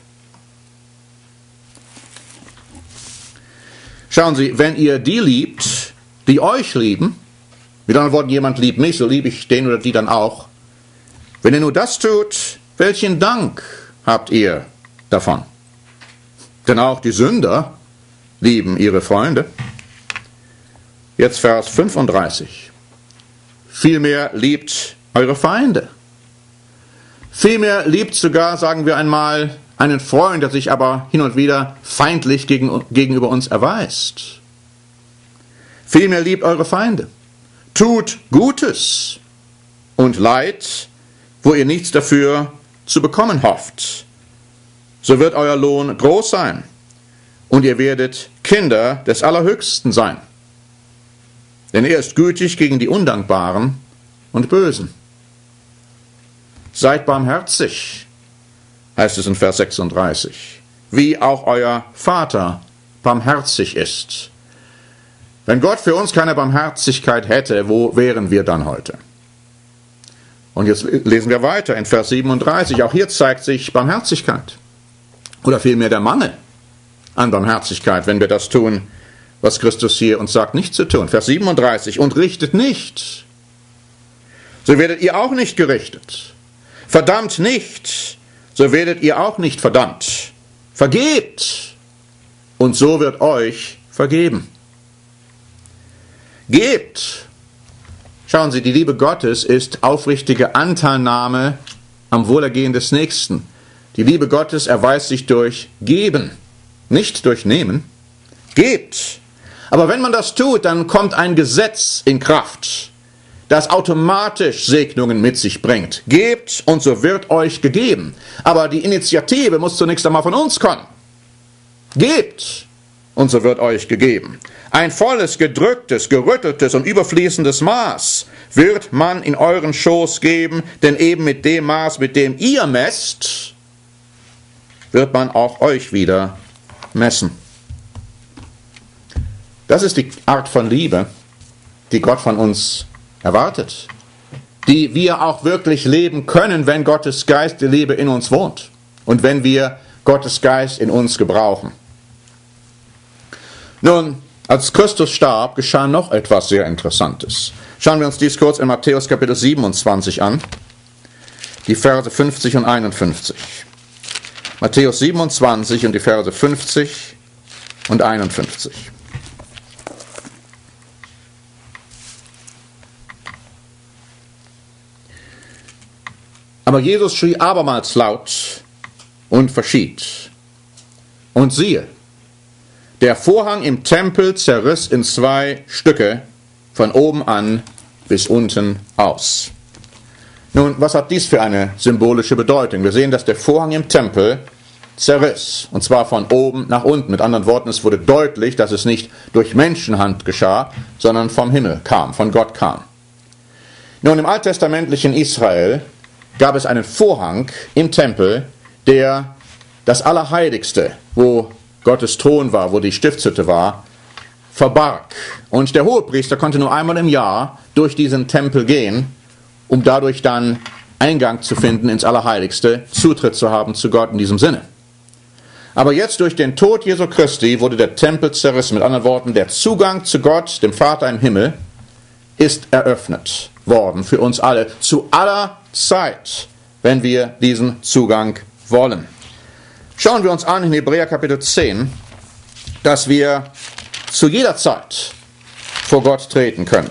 Schauen Sie, wenn ihr die liebt, die euch lieben, mit anderen Worten, jemand liebt mich, so liebe ich den oder die dann auch. Wenn ihr nur das tut, welchen Dank habt ihr davon? Denn auch die Sünder lieben ihre Freunde. Jetzt Vers fünfunddreißig. Vielmehr liebt eure Feinde. Vielmehr liebt sogar, sagen wir einmal, einen Freund, der sich aber hin und wieder feindlich gegen, gegenüber uns erweist. Vielmehr liebt eure Feinde. Tut Gutes und Leid, wo ihr nichts dafür zu bekommen hofft. So wird euer Lohn groß sein und ihr werdet Kinder des Allerhöchsten sein. Denn er ist gütig gegen die Undankbaren und Bösen. Seid barmherzig, heißt es in Vers sechsunddreißig, wie auch euer Vater barmherzig ist. Wenn Gott für uns keine Barmherzigkeit hätte, wo wären wir dann heute? Und jetzt lesen wir weiter in Vers siebenunddreißig. Auch hier zeigt sich Barmherzigkeit. Oder vielmehr der Mangel an Barmherzigkeit, wenn wir das tun, was Christus hier uns sagt, nicht zu tun. Vers siebenunddreißig. Und richtet nicht, so werdet ihr auch nicht gerichtet. Verdammt nicht, so werdet ihr auch nicht verdammt. Vergebt, und so wird euch vergeben. Gebt. Schauen Sie, die Liebe Gottes ist aufrichtige Anteilnahme am Wohlergehen des Nächsten. Die Liebe Gottes erweist sich durch Geben, nicht durch Nehmen. Gebt. Aber wenn man das tut, dann kommt ein Gesetz in Kraft, das automatisch Segnungen mit sich bringt. Gebt, und so wird euch gegeben. Aber die Initiative muss zunächst einmal von uns kommen. Gebt, und so wird euch gegeben. Ein volles, gedrücktes, gerütteltes und überfließendes Maß wird man in euren Schoß geben, denn eben mit dem Maß, mit dem ihr messt, wird man auch euch wieder messen. Das ist die Art von Liebe, die Gott von uns erwartet, die wir auch wirklich leben können, wenn Gottes Geist, die Liebe in uns wohnt und wenn wir Gottes Geist in uns gebrauchen. Nun, als Christus starb, geschah noch etwas sehr Interessantes. Schauen wir uns dies kurz in Matthäus Kapitel siebenundzwanzig an, die Verse fünfzig und einundfünfzig. Matthäus siebenundzwanzig und die Verse fünfzig und einundfünfzig. Aber Jesus schrie abermals laut und verschied. Und siehe, der Vorhang im Tempel zerriss in zwei Stücke, von oben an bis unten aus. Nun, was hat dies für eine symbolische Bedeutung? Wir sehen, dass der Vorhang im Tempel zerriss, und zwar von oben nach unten. Mit anderen Worten, es wurde deutlich, dass es nicht durch Menschenhand geschah, sondern vom Himmel kam, von Gott kam. Nun, im alttestamentlichen Israel gab es einen Vorhang im Tempel, der das Allerheiligste, wo Gottes Thron war, wo die Stiftshütte war, verbarg. Und der Hohepriester konnte nur einmal im Jahr durch diesen Tempel gehen, um dadurch dann Eingang zu finden ins Allerheiligste, Zutritt zu haben zu Gott in diesem Sinne. Aber jetzt durch den Tod Jesu Christi wurde der Tempel zerrissen. Mit anderen Worten, der Zugang zu Gott, dem Vater im Himmel, ist eröffnet worden für uns alle, zu aller Zeit, wenn wir diesen Zugang wollen. Schauen wir uns an in Hebräer Kapitel zehn, dass wir zu jeder Zeit vor Gott treten können.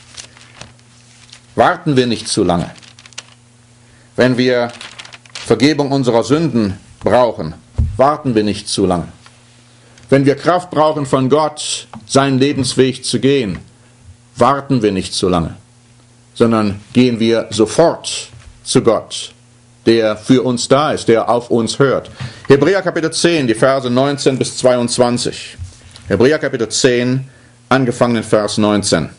Warten wir nicht zu lange. Wenn wir Vergebung unserer Sünden brauchen, warten wir nicht zu lange. Wenn wir Kraft brauchen von Gott, seinen Lebensweg zu gehen, warten wir nicht zu lange, sondern gehen wir sofort zu Gott, der für uns da ist, der auf uns hört. Hebräer Kapitel zehn, die Verse neunzehn bis zweiundzwanzig. Hebräer Kapitel zehn, angefangen in Vers neunzehn.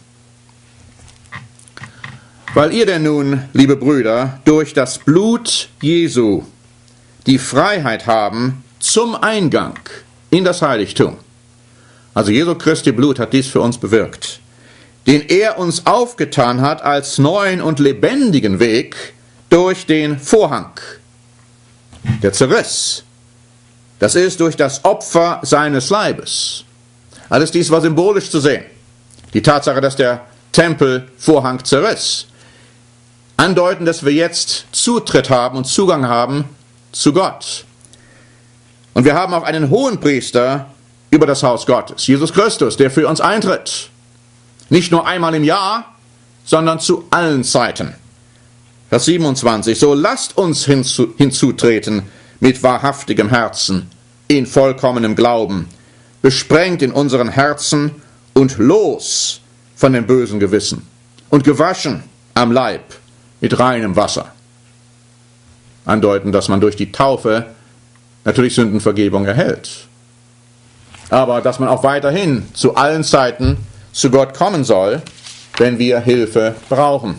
Weil ihr denn nun, liebe Brüder, durch das Blut Jesu die Freiheit haben zum Eingang in das Heiligtum. Also Jesu Christi Blut hat dies für uns bewirkt, den er uns aufgetan hat als neuen und lebendigen Weg durch den Vorhang, der zerriss. Das ist durch das Opfer seines Leibes. Alles dies war symbolisch zu sehen. Die Tatsache, dass der Tempelvorhang zerriss. andeuten, dass wir jetzt Zutritt haben und Zugang haben zu Gott. Und wir haben auch einen Hohenpriester über das Haus Gottes, Jesus Christus, der für uns eintritt. Nicht nur einmal im Jahr, sondern zu allen Zeiten. Vers siebenundzwanzig, so lasst uns hinzu, hinzutreten mit wahrhaftigem Herzen, in vollkommenem Glauben, besprengt in unseren Herzen und los von dem bösen Gewissen und gewaschen am Leib mit reinem Wasser. Andeuten, dass man durch die Taufe natürlich Sündenvergebung erhält. Aber dass man auch weiterhin zu allen Zeiten zu Gott kommen soll, wenn wir Hilfe brauchen.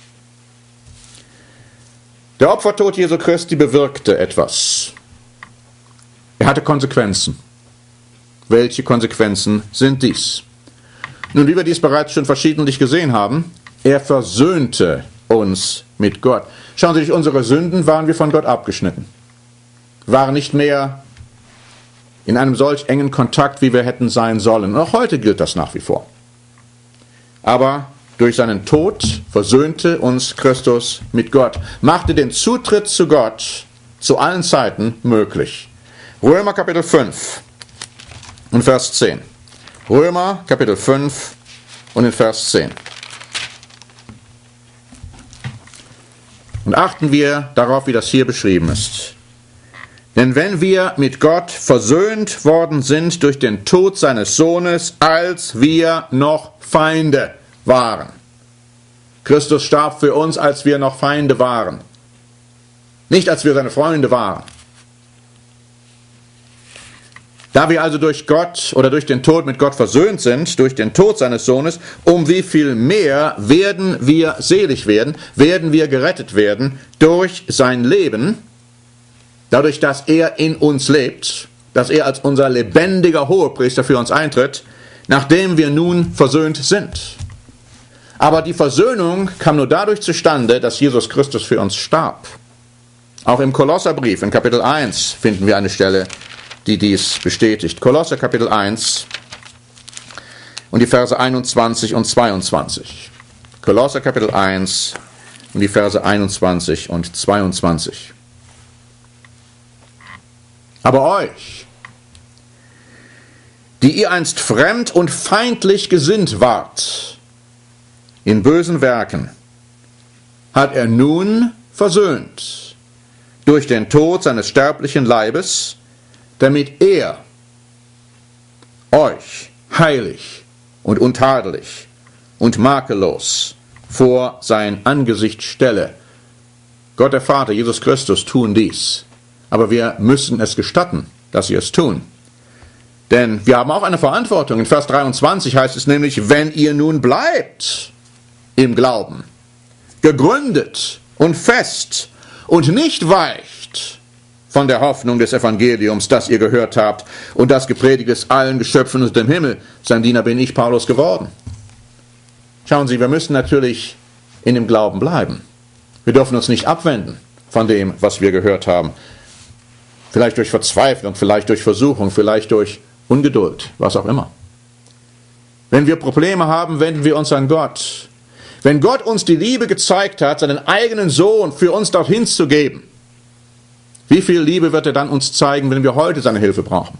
Der Opfertod Jesu Christi bewirkte etwas. Er hatte Konsequenzen. Welche Konsequenzen sind dies? Nun, wie wir dies bereits schon verschiedentlich gesehen haben, er versöhnte uns mit Gott. Schauen Sie, durch unsere Sünden waren wir von Gott abgeschnitten. Waren nicht mehr in einem solch engen Kontakt, wie wir hätten sein sollen. Und auch heute gilt das nach wie vor. Aber durch seinen Tod versöhnte uns Christus mit Gott, machte den Zutritt zu Gott zu allen Zeiten möglich. Römer Kapitel fünf und Vers zehn. Römer Kapitel fünf und in Vers zehn. Und achten wir darauf, wie das hier beschrieben ist. Denn wenn wir mit Gott versöhnt worden sind durch den Tod seines Sohnes, als wir noch Feinde waren. Christus starb für uns, als wir noch Feinde waren. Nicht, als wir seine Freunde waren. Da wir also durch Gott oder durch den Tod mit Gott versöhnt sind, durch den Tod seines Sohnes, um wie viel mehr werden wir selig werden, werden wir gerettet werden durch sein Leben, dadurch, dass er in uns lebt, dass er als unser lebendiger Hohepriester für uns eintritt, nachdem wir nun versöhnt sind. Aber die Versöhnung kam nur dadurch zustande, dass Jesus Christus für uns starb. Auch im Kolosserbrief in Kapitel eins finden wir eine Stelle, die dies bestätigt. Kolosser Kapitel eins und die Verse einundzwanzig und zweiundzwanzig. Kolosser Kapitel eins und die Verse einundzwanzig und zweiundzwanzig. Aber euch, die ihr einst fremd und feindlich gesinnt wart, in bösen Werken, hat er nun versöhnt durch den Tod seines sterblichen Leibes, damit er euch heilig und untadelig und makellos vor sein Angesicht stelle. Gott der Vater, Jesus Christus tun dies, aber wir müssen es gestatten, dass sie es tun. Denn wir haben auch eine Verantwortung. In Vers dreiundzwanzig heißt es nämlich, wenn ihr nun bleibt im Glauben, gegründet und fest und nicht weicht von der Hoffnung des Evangeliums, das ihr gehört habt und das gepredigt ist allen Geschöpfen unter dem Himmel. Sein Diener bin ich, Paulus, geworden. Schauen Sie, wir müssen natürlich in dem Glauben bleiben. Wir dürfen uns nicht abwenden von dem, was wir gehört haben. Vielleicht durch Verzweiflung, vielleicht durch Versuchung, vielleicht durch Ungeduld, was auch immer. Wenn wir Probleme haben, wenden wir uns an Gott. Wenn Gott uns die Liebe gezeigt hat, seinen eigenen Sohn für uns dorthin zu geben, wie viel Liebe wird er dann uns zeigen, wenn wir heute seine Hilfe brauchen?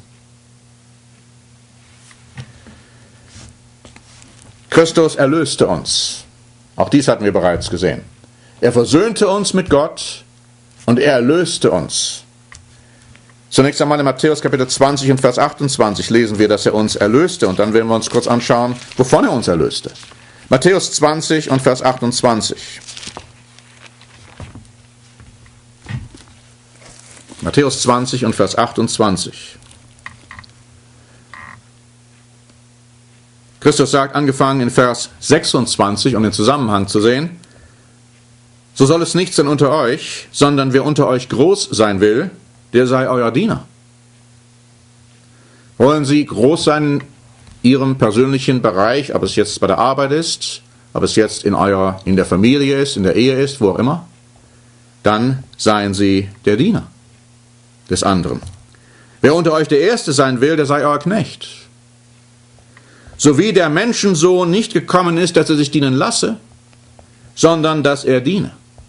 Christus erlöste uns. Auch dies hatten wir bereits gesehen. Er versöhnte uns mit Gott und er erlöste uns. Zunächst einmal in Matthäus Kapitel zwanzig und Vers achtundzwanzig lesen wir, dass er uns erlöste. Und dann werden wir uns kurz anschauen, wovon er uns erlöste. Matthäus zwanzig und Vers achtundzwanzig. Matthäus zwanzig und Vers achtundzwanzig. Christus sagt, angefangen in Vers sechsundzwanzig, um den Zusammenhang zu sehen, so soll es nicht sein unter euch, sondern wer unter euch groß sein will, der sei euer Diener. Wollen Sie groß sein in Ihrem persönlichen Bereich, ob es jetzt bei der Arbeit ist, ob es jetzt in, eurer, in der Familie ist, in der Ehe ist, wo auch immer, dann seien Sie der Diener des anderen. Wer unter euch der Erste sein will, der sei euer Knecht. So wie der Menschensohn nicht gekommen ist, dass er sich dienen lasse, sondern dass er diene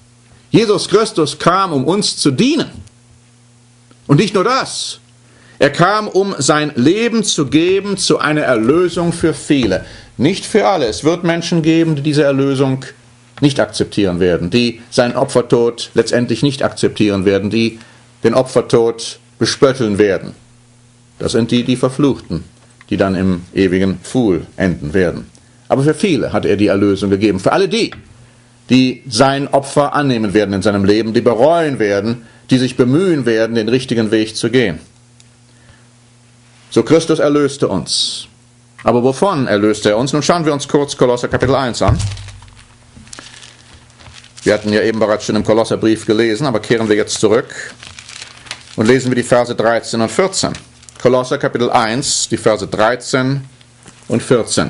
Jesus Christus kam, um uns zu dienen. Und nicht nur das. Er kam, um sein Leben zu geben zu einer Erlösung für viele. Nicht für alle. Es wird Menschen geben, die diese Erlösung nicht akzeptieren werden, die seinen Opfertod letztendlich nicht akzeptieren werden, die den Opfertod bespötteln werden. Das sind die, die Verfluchten, die dann im ewigen Pfuhl enden werden. Aber für viele hat er die Erlösung gegeben. Für alle die, die sein Opfer annehmen werden in seinem Leben, die bereuen werden, die sich bemühen werden, den richtigen Weg zu gehen. So Christus erlöste uns. Aber wovon erlöste er uns? Nun schauen wir uns kurz Kolosser Kapitel eins an. Wir hatten ja eben bereits schon im Kolosserbrief gelesen, aber kehren wir jetzt zurück und lesen wir die Verse dreizehn und vierzehn. Kolosser Kapitel eins, die Verse dreizehn und vierzehn.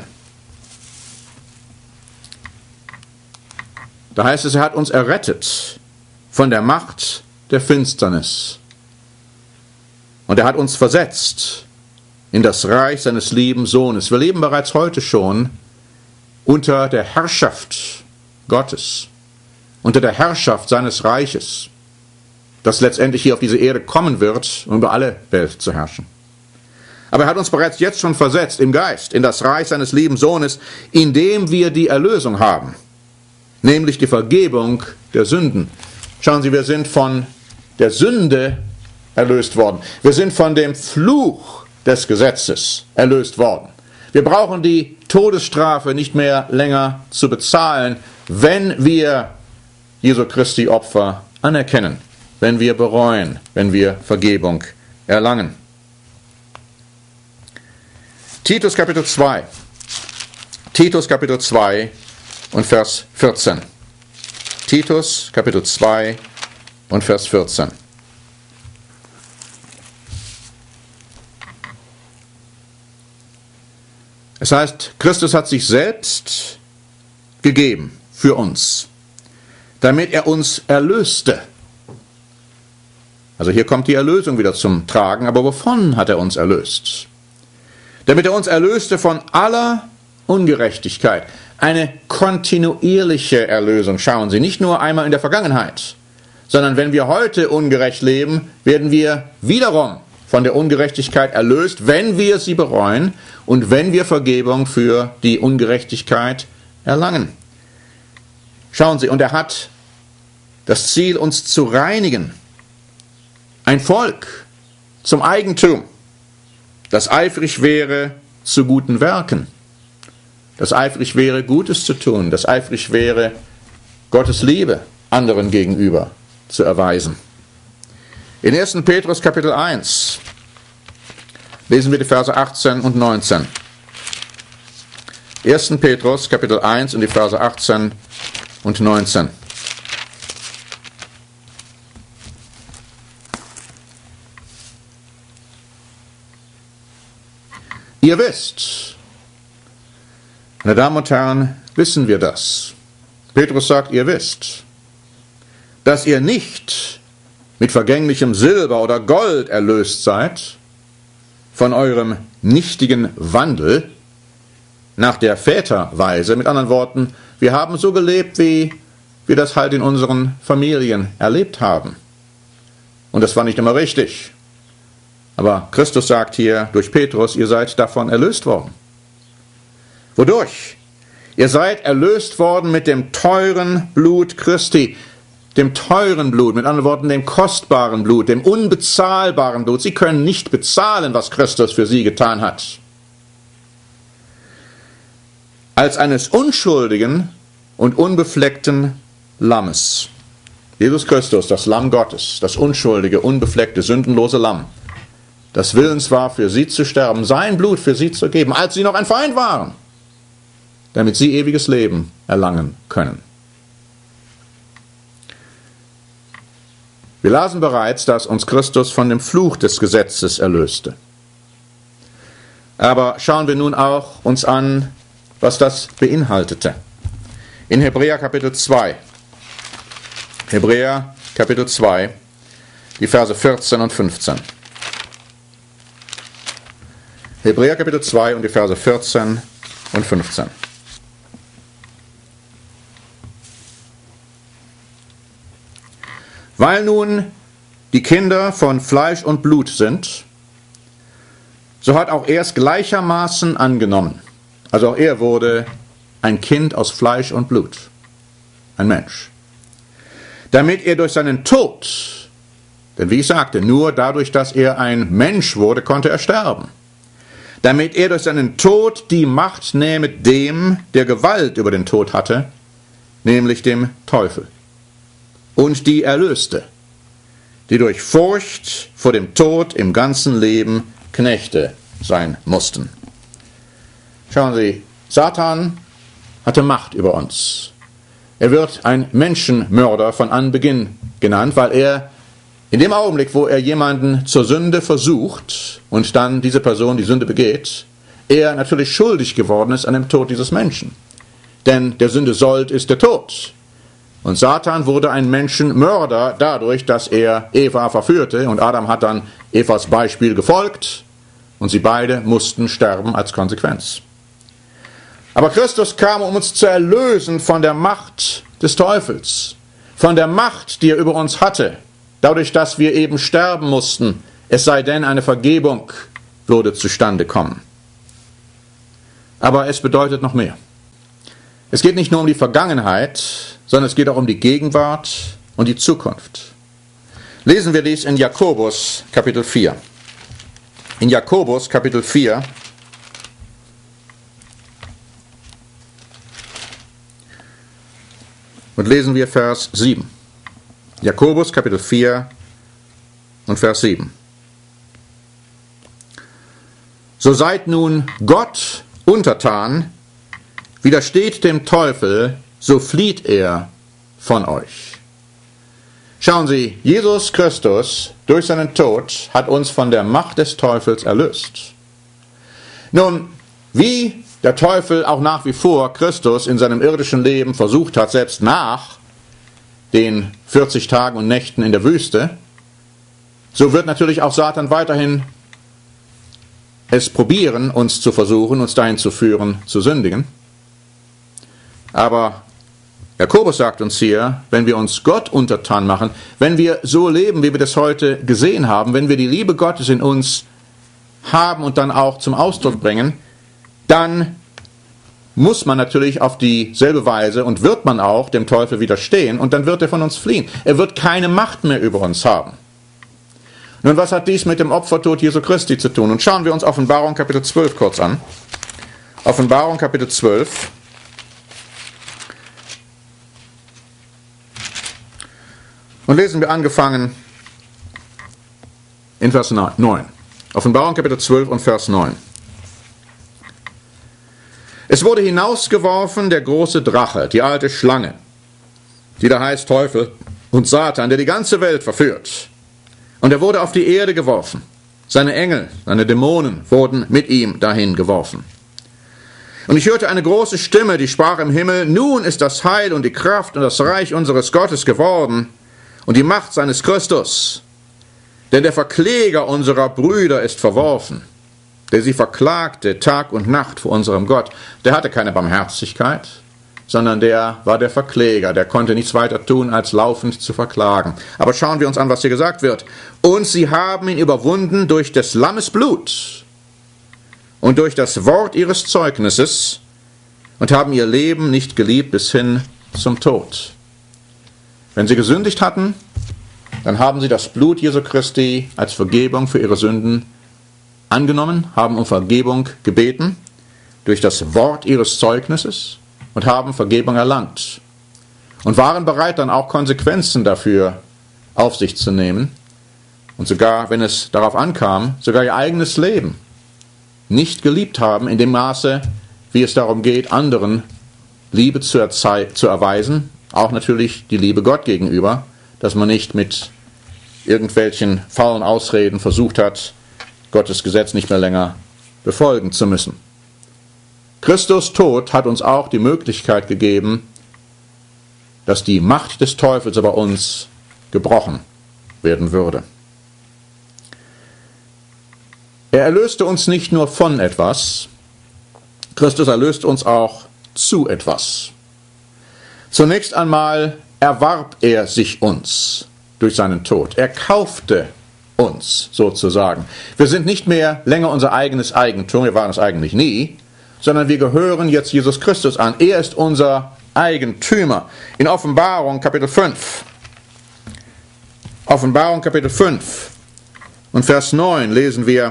Da heißt es, er hat uns errettet von der Macht der Finsternis. Und er hat uns versetzt in das Reich seines lieben Sohnes. Wir leben bereits heute schon unter der Herrschaft Gottes, unter der Herrschaft seines Reiches, das letztendlich hier auf diese Erde kommen wird, um über alle Welt zu herrschen. Aber er hat uns bereits jetzt schon versetzt im Geist in das Reich seines lieben Sohnes, in dem wir die Erlösung haben, nämlich die Vergebung der Sünden. Schauen Sie, wir sind von der Sünde erlöst worden. Wir sind von dem Fluch des Gesetzes erlöst worden. Wir brauchen die Todesstrafe nicht mehr länger zu bezahlen, wenn wir Jesu Christi Opfer anerkennen, wenn wir bereuen, wenn wir Vergebung erlangen. Titus Kapitel zwei. Titus Kapitel zwei und Vers vierzehn. Titus Kapitel zwei und Vers vierzehn. Es heißt, Christus hat sich selbst gegeben für uns, damit er uns erlöste. Also hier kommt die Erlösung wieder zum Tragen, aber wovon hat er uns erlöst? Damit er uns erlöste von aller Ungerechtigkeit. Eine kontinuierliche Erlösung, schauen Sie, nicht nur einmal in der Vergangenheit, sondern wenn wir heute ungerecht leben, werden wir wiederum von der Ungerechtigkeit erlöst, wenn wir sie bereuen und wenn wir Vergebung für die Ungerechtigkeit erlangen. Schauen Sie, und er hat das Ziel, uns zu reinigen. Ein Volk zum Eigentum, das eifrig wäre zu guten Werken, das eifrig wäre, Gutes zu tun, das eifrig wäre, Gottes Liebe anderen gegenüber zu erweisen. In ersten Petrus Kapitel eins lesen wir die Verse achtzehn und neunzehn. ersten Petrus Kapitel eins und die Verse achtzehn und neunzehn. Ihr wisst, meine Damen und Herren, wissen wir das. Petrus sagt, ihr wisst, dass ihr nicht mit vergänglichem Silber oder Gold erlöst seid, von eurem nichtigen Wandel nach der Väterweise. Mit anderen Worten, wir haben so gelebt, wie wir das halt in unseren Familien erlebt haben. Und das war nicht immer richtig. Aber Christus sagt hier durch Petrus, ihr seid davon erlöst worden. Wodurch? Ihr seid erlöst worden mit dem teuren Blut Christi, dem teuren Blut, mit anderen Worten dem kostbaren Blut, dem unbezahlbaren Blut. Sie können nicht bezahlen, was Christus für sie getan hat. Als eines unschuldigen und unbefleckten Lammes. Jesus Christus, das Lamm Gottes, das unschuldige, unbefleckte, sündenlose Lamm, das willens war, für sie zu sterben, sein Blut für sie zu geben, als sie noch ein Feind waren, damit sie ewiges Leben erlangen können. Wir lasen bereits, dass uns Christus von dem Fluch des Gesetzes erlöste. Aber schauen wir nun auch uns an, was das beinhaltete. In Hebräer Kapitel zwei. Hebräer Kapitel zwei, die Verse vierzehn und fünfzehn. Hebräer Kapitel zwei und die Verse vierzehn und fünfzehn. Weil nun die Kinder von Fleisch und Blut sind, so hat auch er es gleichermaßen angenommen. Also auch er wurde ein Kind aus Fleisch und Blut, ein Mensch. Damit er durch seinen Tod, denn wie ich sagte, nur dadurch, dass er ein Mensch wurde, konnte er sterben. Damit er durch seinen Tod die Macht nähme dem, der Gewalt über den Tod hatte, nämlich dem Teufel. Und die erlöste, die durch Furcht vor dem Tod im ganzen Leben Knechte sein mussten. Schauen Sie, Satan hatte Macht über uns. Er wird ein Menschenmörder von Anbeginn genannt, weil er in dem Augenblick, wo er jemanden zur Sünde versucht und dann diese Person die Sünde begeht, er natürlich schuldig geworden ist an dem Tod dieses Menschen. Denn der Sünde Sold ist der Tod. Und Satan wurde ein Menschenmörder dadurch, dass er Eva verführte, und Adam hat dann Evas Beispiel gefolgt und sie beide mussten sterben als Konsequenz. Aber Christus kam, um uns zu erlösen von der Macht des Teufels, von der Macht, die er über uns hatte, dadurch, dass wir eben sterben mussten, es sei denn, eine Vergebung würde zustande kommen. Aber es bedeutet noch mehr. Es geht nicht nur um die Vergangenheit, sondern es geht auch um die Gegenwart und die Zukunft. Lesen wir dies in Jakobus Kapitel vier. In Jakobus Kapitel vier und lesen wir Vers sieben. Jakobus Kapitel vier und Vers sieben. So seid nun Gott untertan, widersteht dem Teufel, so flieht er von euch. Schauen Sie, Jesus Christus durch seinen Tod hat uns von der Macht des Teufels erlöst. Nun, wie der Teufel auch nach wie vor Christus in seinem irdischen Leben versucht hat, selbst nach den vierzig Tagen und Nächten in der Wüste, so wird natürlich auch Satan weiterhin es probieren, uns zu versuchen, uns dahin zu führen, zu sündigen. Aber Jakobus sagt uns hier, wenn wir uns Gott untertan machen, wenn wir so leben, wie wir das heute gesehen haben, wenn wir die Liebe Gottes in uns haben und dann auch zum Ausdruck bringen, dann muss man natürlich auf dieselbe Weise und wird man auch dem Teufel widerstehen und dann wird er von uns fliehen. Er wird keine Macht mehr über uns haben. Nun, was hat dies mit dem Opfertod Jesu Christi zu tun? Und schauen wir uns Offenbarung Kapitel zwölf kurz an. Offenbarung Kapitel zwölf. Und lesen wir angefangen in Vers neun. Offenbarung Kapitel zwölf und Vers neun. Es wurde hinausgeworfen der große Drache, die alte Schlange, die da heißt Teufel und Satan, der die ganze Welt verführt. Und er wurde auf die Erde geworfen. Seine Engel, seine Dämonen wurden mit ihm dahin geworfen. Und ich hörte eine große Stimme, die sprach im Himmel: Nun ist das Heil und die Kraft und das Reich unseres Gottes geworden und die Macht seines Christus. Denn der Verkläger unserer Brüder ist verworfen, der sie verklagte Tag und Nacht vor unserem Gott. Der hatte keine Barmherzigkeit, sondern der war der Verkläger, der konnte nichts weiter tun, als laufend zu verklagen. Aber schauen wir uns an, was hier gesagt wird. Und sie haben ihn überwunden durch des Lammes Blut und durch das Wort ihres Zeugnisses und haben ihr Leben nicht geliebt bis hin zum Tod. Wenn sie gesündigt hatten, dann haben sie das Blut Jesu Christi als Vergebung für ihre Sünden angenommen, haben um Vergebung gebeten durch das Wort ihres Zeugnisses und haben Vergebung erlangt und waren bereit, dann auch Konsequenzen dafür auf sich zu nehmen und sogar, wenn es darauf ankam, sogar ihr eigenes Leben nicht geliebt haben in dem Maße, wie es darum geht, anderen Liebe zu, erzei- zu erweisen, auch natürlich die Liebe Gott gegenüber, dass man nicht mit irgendwelchen faulen Ausreden versucht hat, Gottes Gesetz nicht mehr länger befolgen zu müssen. Christus Tod hat uns auch die Möglichkeit gegeben, dass die Macht des Teufels über uns gebrochen werden würde. Er erlöste uns nicht nur von etwas, Christus erlöst uns auch zu etwas. Zunächst einmal erwarb er sich uns. durch seinen Tod. Er kaufte uns sozusagen. Wir sind nicht mehr länger unser eigenes Eigentum, wir waren es eigentlich nie, sondern wir gehören jetzt Jesus Christus an. Er ist unser Eigentümer. In Offenbarung Kapitel fünf, Offenbarung Kapitel fünf und Vers neun lesen wir,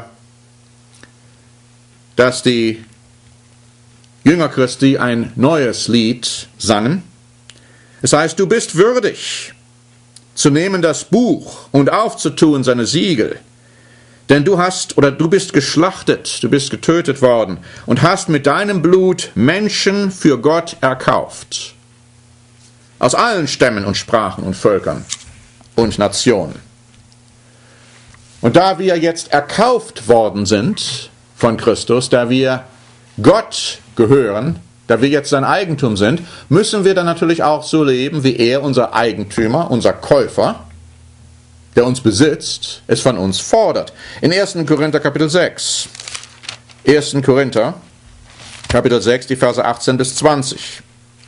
dass die Jünger Christi ein neues Lied sangen. Es heißt, du bist würdig, zu nehmen das Buch und aufzutun seine Siegel. Denn du hast oder du bist geschlachtet, du bist getötet worden und hast mit deinem Blut Menschen für Gott erkauft. Aus allen Stämmen und Sprachen und Völkern und Nationen. Und da wir jetzt erkauft worden sind von Christus, da wir Gott gehören, da wir jetzt sein Eigentum sind, müssen wir dann natürlich auch so leben, wie er, unser Eigentümer, unser Käufer, der uns besitzt, es von uns fordert. In ersten Korinther Kapitel sechs. ersten Korinther Kapitel sechs, die Verse achtzehn bis zwanzig.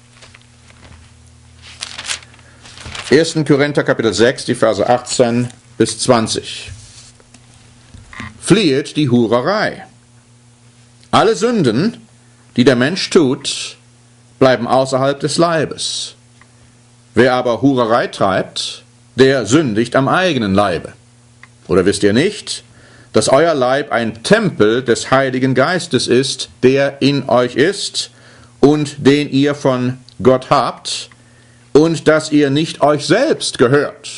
ersten Korinther Kapitel sechs, die Verse achtzehn bis zwanzig. Fliehet die Hurerei. Alle Sünden, die der Mensch tut, bleiben außerhalb des Leibes. Wer aber Hurerei treibt, der sündigt am eigenen Leibe. Oder wisst ihr nicht, dass euer Leib ein Tempel des Heiligen Geistes ist, der in euch ist und den ihr von Gott habt, und dass ihr nicht euch selbst gehört?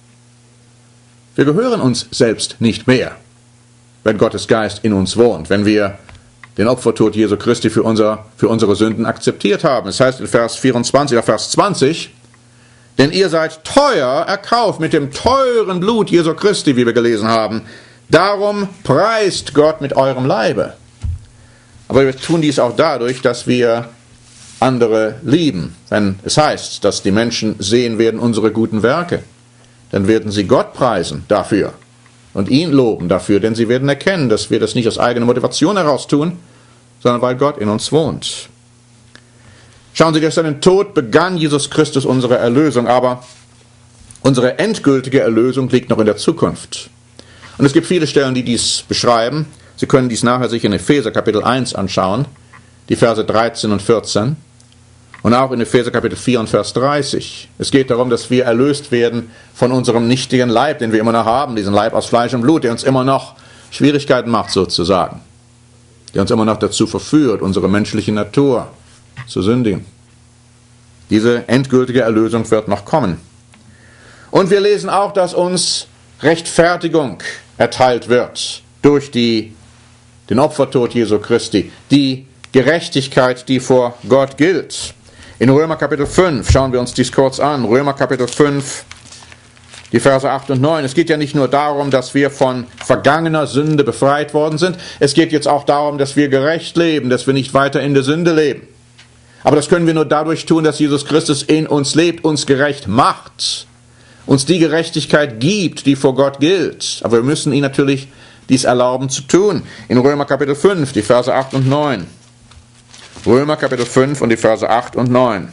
Wir gehören uns selbst nicht mehr, wenn Gottes Geist in uns wohnt, wenn wir den Opfertod Jesu Christi für, unser, für unsere Sünden akzeptiert haben. Es heißt in Vers vierundzwanzig, Vers zwanzig, denn ihr seid teuer erkauft mit dem teuren Blut Jesu Christi, wie wir gelesen haben. Darum preist Gott mit eurem Leibe. Aber wir tun dies auch dadurch, dass wir andere lieben. Wenn es heißt, dass die Menschen sehen werden unsere guten Werke, dann werden sie Gott preisen dafür und ihn loben dafür, denn sie werden erkennen, dass wir das nicht aus eigener Motivation heraus tun, sondern weil Gott in uns wohnt. Schauen Sie, durch seinen Tod begann Jesus Christus unsere Erlösung, aber unsere endgültige Erlösung liegt noch in der Zukunft. Und es gibt viele Stellen, die dies beschreiben. Sie können dies nachher sich in Epheser Kapitel eins anschauen, die Verse dreizehn und vierzehn. Und auch in Epheser Kapitel vier und Vers dreißig. Es geht darum, dass wir erlöst werden von unserem nichtigen Leib, den wir immer noch haben, diesen Leib aus Fleisch und Blut, der uns immer noch Schwierigkeiten macht sozusagen, der uns immer noch dazu verführt, unsere menschliche Natur zu sündigen. Diese endgültige Erlösung wird noch kommen. Und wir lesen auch, dass uns Rechtfertigung erteilt wird durch die, den Opfertod Jesu Christi, die Gerechtigkeit, die vor Gott gilt. In Römer Kapitel fünf, schauen wir uns dies kurz an, Römer Kapitel fünf, die Verse acht und neun. Es geht ja nicht nur darum, dass wir von vergangener Sünde befreit worden sind, es geht jetzt auch darum, dass wir gerecht leben, dass wir nicht weiter in der Sünde leben. Aber das können wir nur dadurch tun, dass Jesus Christus in uns lebt, uns gerecht macht, uns die Gerechtigkeit gibt, die vor Gott gilt. Aber wir müssen ihn natürlich dies erlauben zu tun. In Römer Kapitel fünf, die Verse acht und neun. Römer Kapitel fünf und die Verse acht und neun.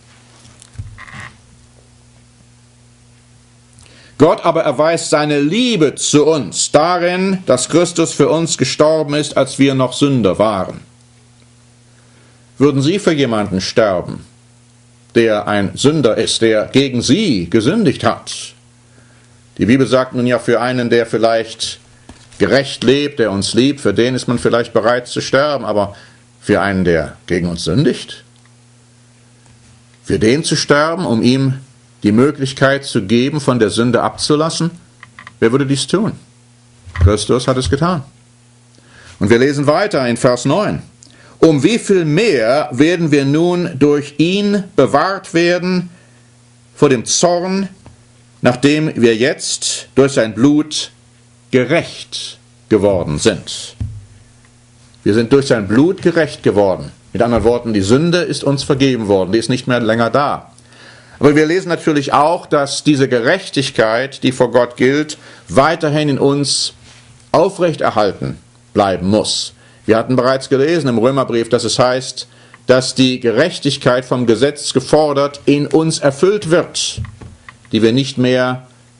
Gott aber erweist seine Liebe zu uns darin, dass Christus für uns gestorben ist, als wir noch Sünder waren. Würden Sie für jemanden sterben, der ein Sünder ist, der gegen Sie gesündigt hat? Die Bibel sagt nun ja, für einen, der vielleicht gerecht lebt, der uns liebt, für den ist man vielleicht bereit zu sterben, aber für einen, der gegen uns sündigt? Für den zu sterben, um ihm die Möglichkeit zu geben, von der Sünde abzulassen? Wer würde dies tun? Christus hat es getan. Und wir lesen weiter in Vers neun. Um wie viel mehr werden wir nun durch ihn bewahrt werden vor dem Zorn, nachdem wir jetzt durch sein Blut gerecht geworden sind. Wir sind durch sein Blut gerecht geworden. Mit anderen Worten, die Sünde ist uns vergeben worden, die ist nicht mehr länger da. Aber wir lesen natürlich auch, dass diese Gerechtigkeit, die vor Gott gilt, weiterhin in uns aufrechterhalten bleiben muss. Wir hatten bereits gelesen im Römerbrief, dass es heißt, dass die Gerechtigkeit vom Gesetz gefordert in uns erfüllt wird, die wir nicht mehr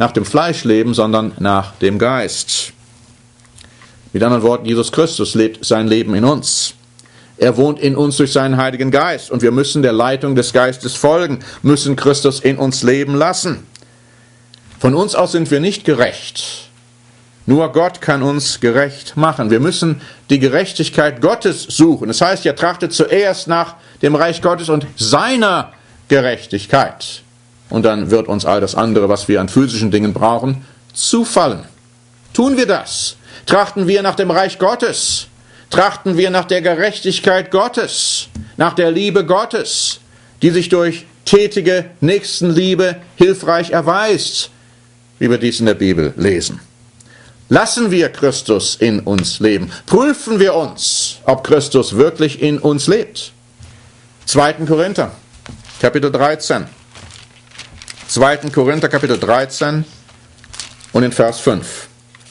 nach dem Fleisch leben, sondern nach dem Geist. Mit anderen Worten, Jesus Christus lebt sein Leben in uns. Er wohnt in uns durch seinen Heiligen Geist und wir müssen der Leitung des Geistes folgen, müssen Christus in uns leben lassen. Von uns aus sind wir nicht gerecht. Nur Gott kann uns gerecht machen. Wir müssen die Gerechtigkeit Gottes suchen. Das heißt, ihr trachtet zuerst nach dem Reich Gottes und seiner Gerechtigkeit. Und dann wird uns all das andere, was wir an physischen Dingen brauchen, zufallen. Tun wir das? Trachten wir nach dem Reich Gottes? Trachten wir nach der Gerechtigkeit Gottes, nach der Liebe Gottes, die sich durch tätige Nächstenliebe hilfreich erweist, wie wir dies in der Bibel lesen. Lassen wir Christus in uns leben. Prüfen wir uns, ob Christus wirklich in uns lebt. zweiter Korinther, Kapitel dreizehn. zweiter Korinther, Kapitel dreizehn und in Vers fünf.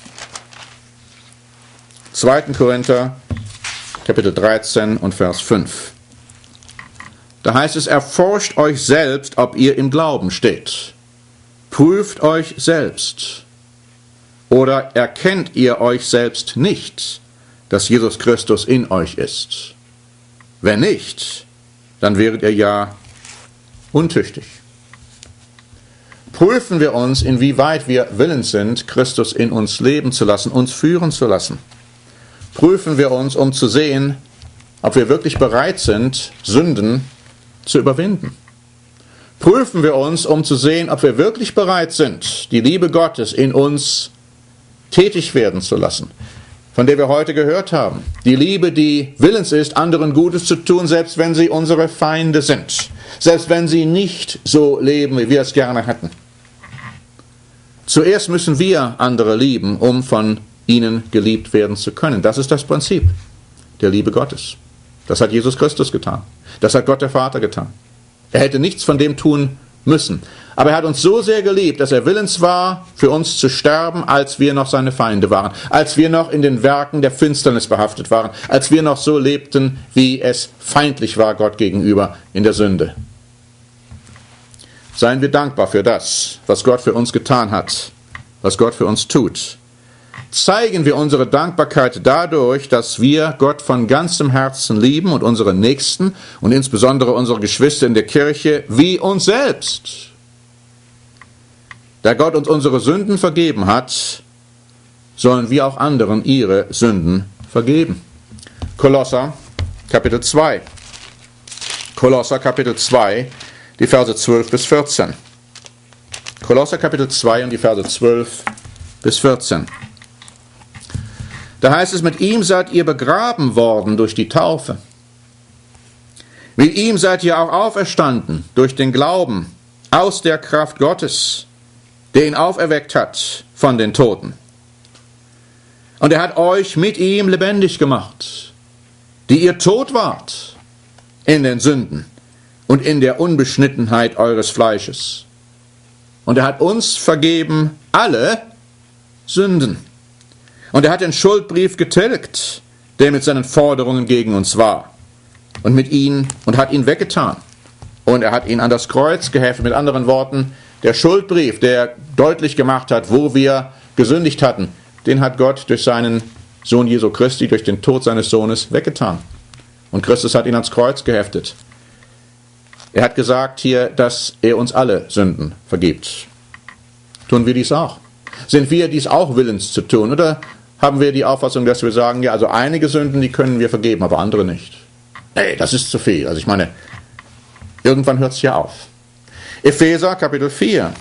zweiter Korinther, Kapitel dreizehn und Vers fünf. Da heißt es, erforscht euch selbst, ob ihr im Glauben steht. Prüft euch selbst. Oder erkennt ihr euch selbst nicht, dass Jesus Christus in euch ist? Wenn nicht, dann wäret ihr ja untüchtig. Prüfen wir uns, inwieweit wir willens sind, Christus in uns leben zu lassen, uns führen zu lassen. Prüfen wir uns, um zu sehen, ob wir wirklich bereit sind, Sünden zu überwinden. Prüfen wir uns, um zu sehen, ob wir wirklich bereit sind, die Liebe Gottes in uns tätig werden zu lassen, von der wir heute gehört haben. Die Liebe, die willens ist, anderen Gutes zu tun, selbst wenn sie unsere Feinde sind. Selbst wenn sie nicht so leben, wie wir es gerne hätten. Zuerst müssen wir andere lieben, um von ihnen geliebt werden zu können. Das ist das Prinzip der Liebe Gottes. Das hat Jesus Christus getan. Das hat Gott der Vater getan. Er hätte nichts von dem tun müssen. Aber er hat uns so sehr geliebt, dass er willens war, für uns zu sterben, als wir noch seine Feinde waren, als wir noch in den Werken der Finsternis behaftet waren, als wir noch so lebten, wie es feindlich war Gott gegenüber in der Sünde. Seien wir dankbar für das, was Gott für uns getan hat, was Gott für uns tut. Zeigen wir unsere Dankbarkeit dadurch, dass wir Gott von ganzem Herzen lieben und unsere Nächsten und insbesondere unsere Geschwister in der Kirche wie uns selbst. Da Gott uns unsere Sünden vergeben hat, sollen wir auch anderen ihre Sünden vergeben. Kolosser, Kapitel zwei. Kolosser, Kapitel zwei, die Verse zwölf bis vierzehn. Kolosser, Kapitel zwei und die Verse zwölf bis vierzehn. Da heißt es, mit ihm seid ihr begraben worden durch die Taufe. Mit ihm seid ihr auch auferstanden durch den Glauben aus der Kraft Gottes, der ihn auferweckt hat von den Toten. Und er hat euch mit ihm lebendig gemacht, die ihr tot wart in den Sünden und in der Unbeschnittenheit eures Fleisches. Und er hat uns vergeben alle Sünden. Und er hat den Schuldbrief getilgt, der mit seinen Forderungen gegen uns war. Und mit ihn, und hat ihn weggetan. Und er hat ihn an das Kreuz geheftet. Mit anderen Worten, der Schuldbrief, der deutlich gemacht hat, wo wir gesündigt hatten, den hat Gott durch seinen Sohn Jesu Christi, durch den Tod seines Sohnes weggetan. Und Christus hat ihn ans Kreuz geheftet. Er hat gesagt hier, dass er uns alle Sünden vergibt. Tun wir dies auch? Sind wir dies auch willens zu tun? Oder haben wir die Auffassung, dass wir sagen, ja, also einige Sünden, die können wir vergeben, aber andere nicht? Nee, das ist zu viel. Also ich meine, irgendwann hört es ja auf. Epheser, Kapitel vier.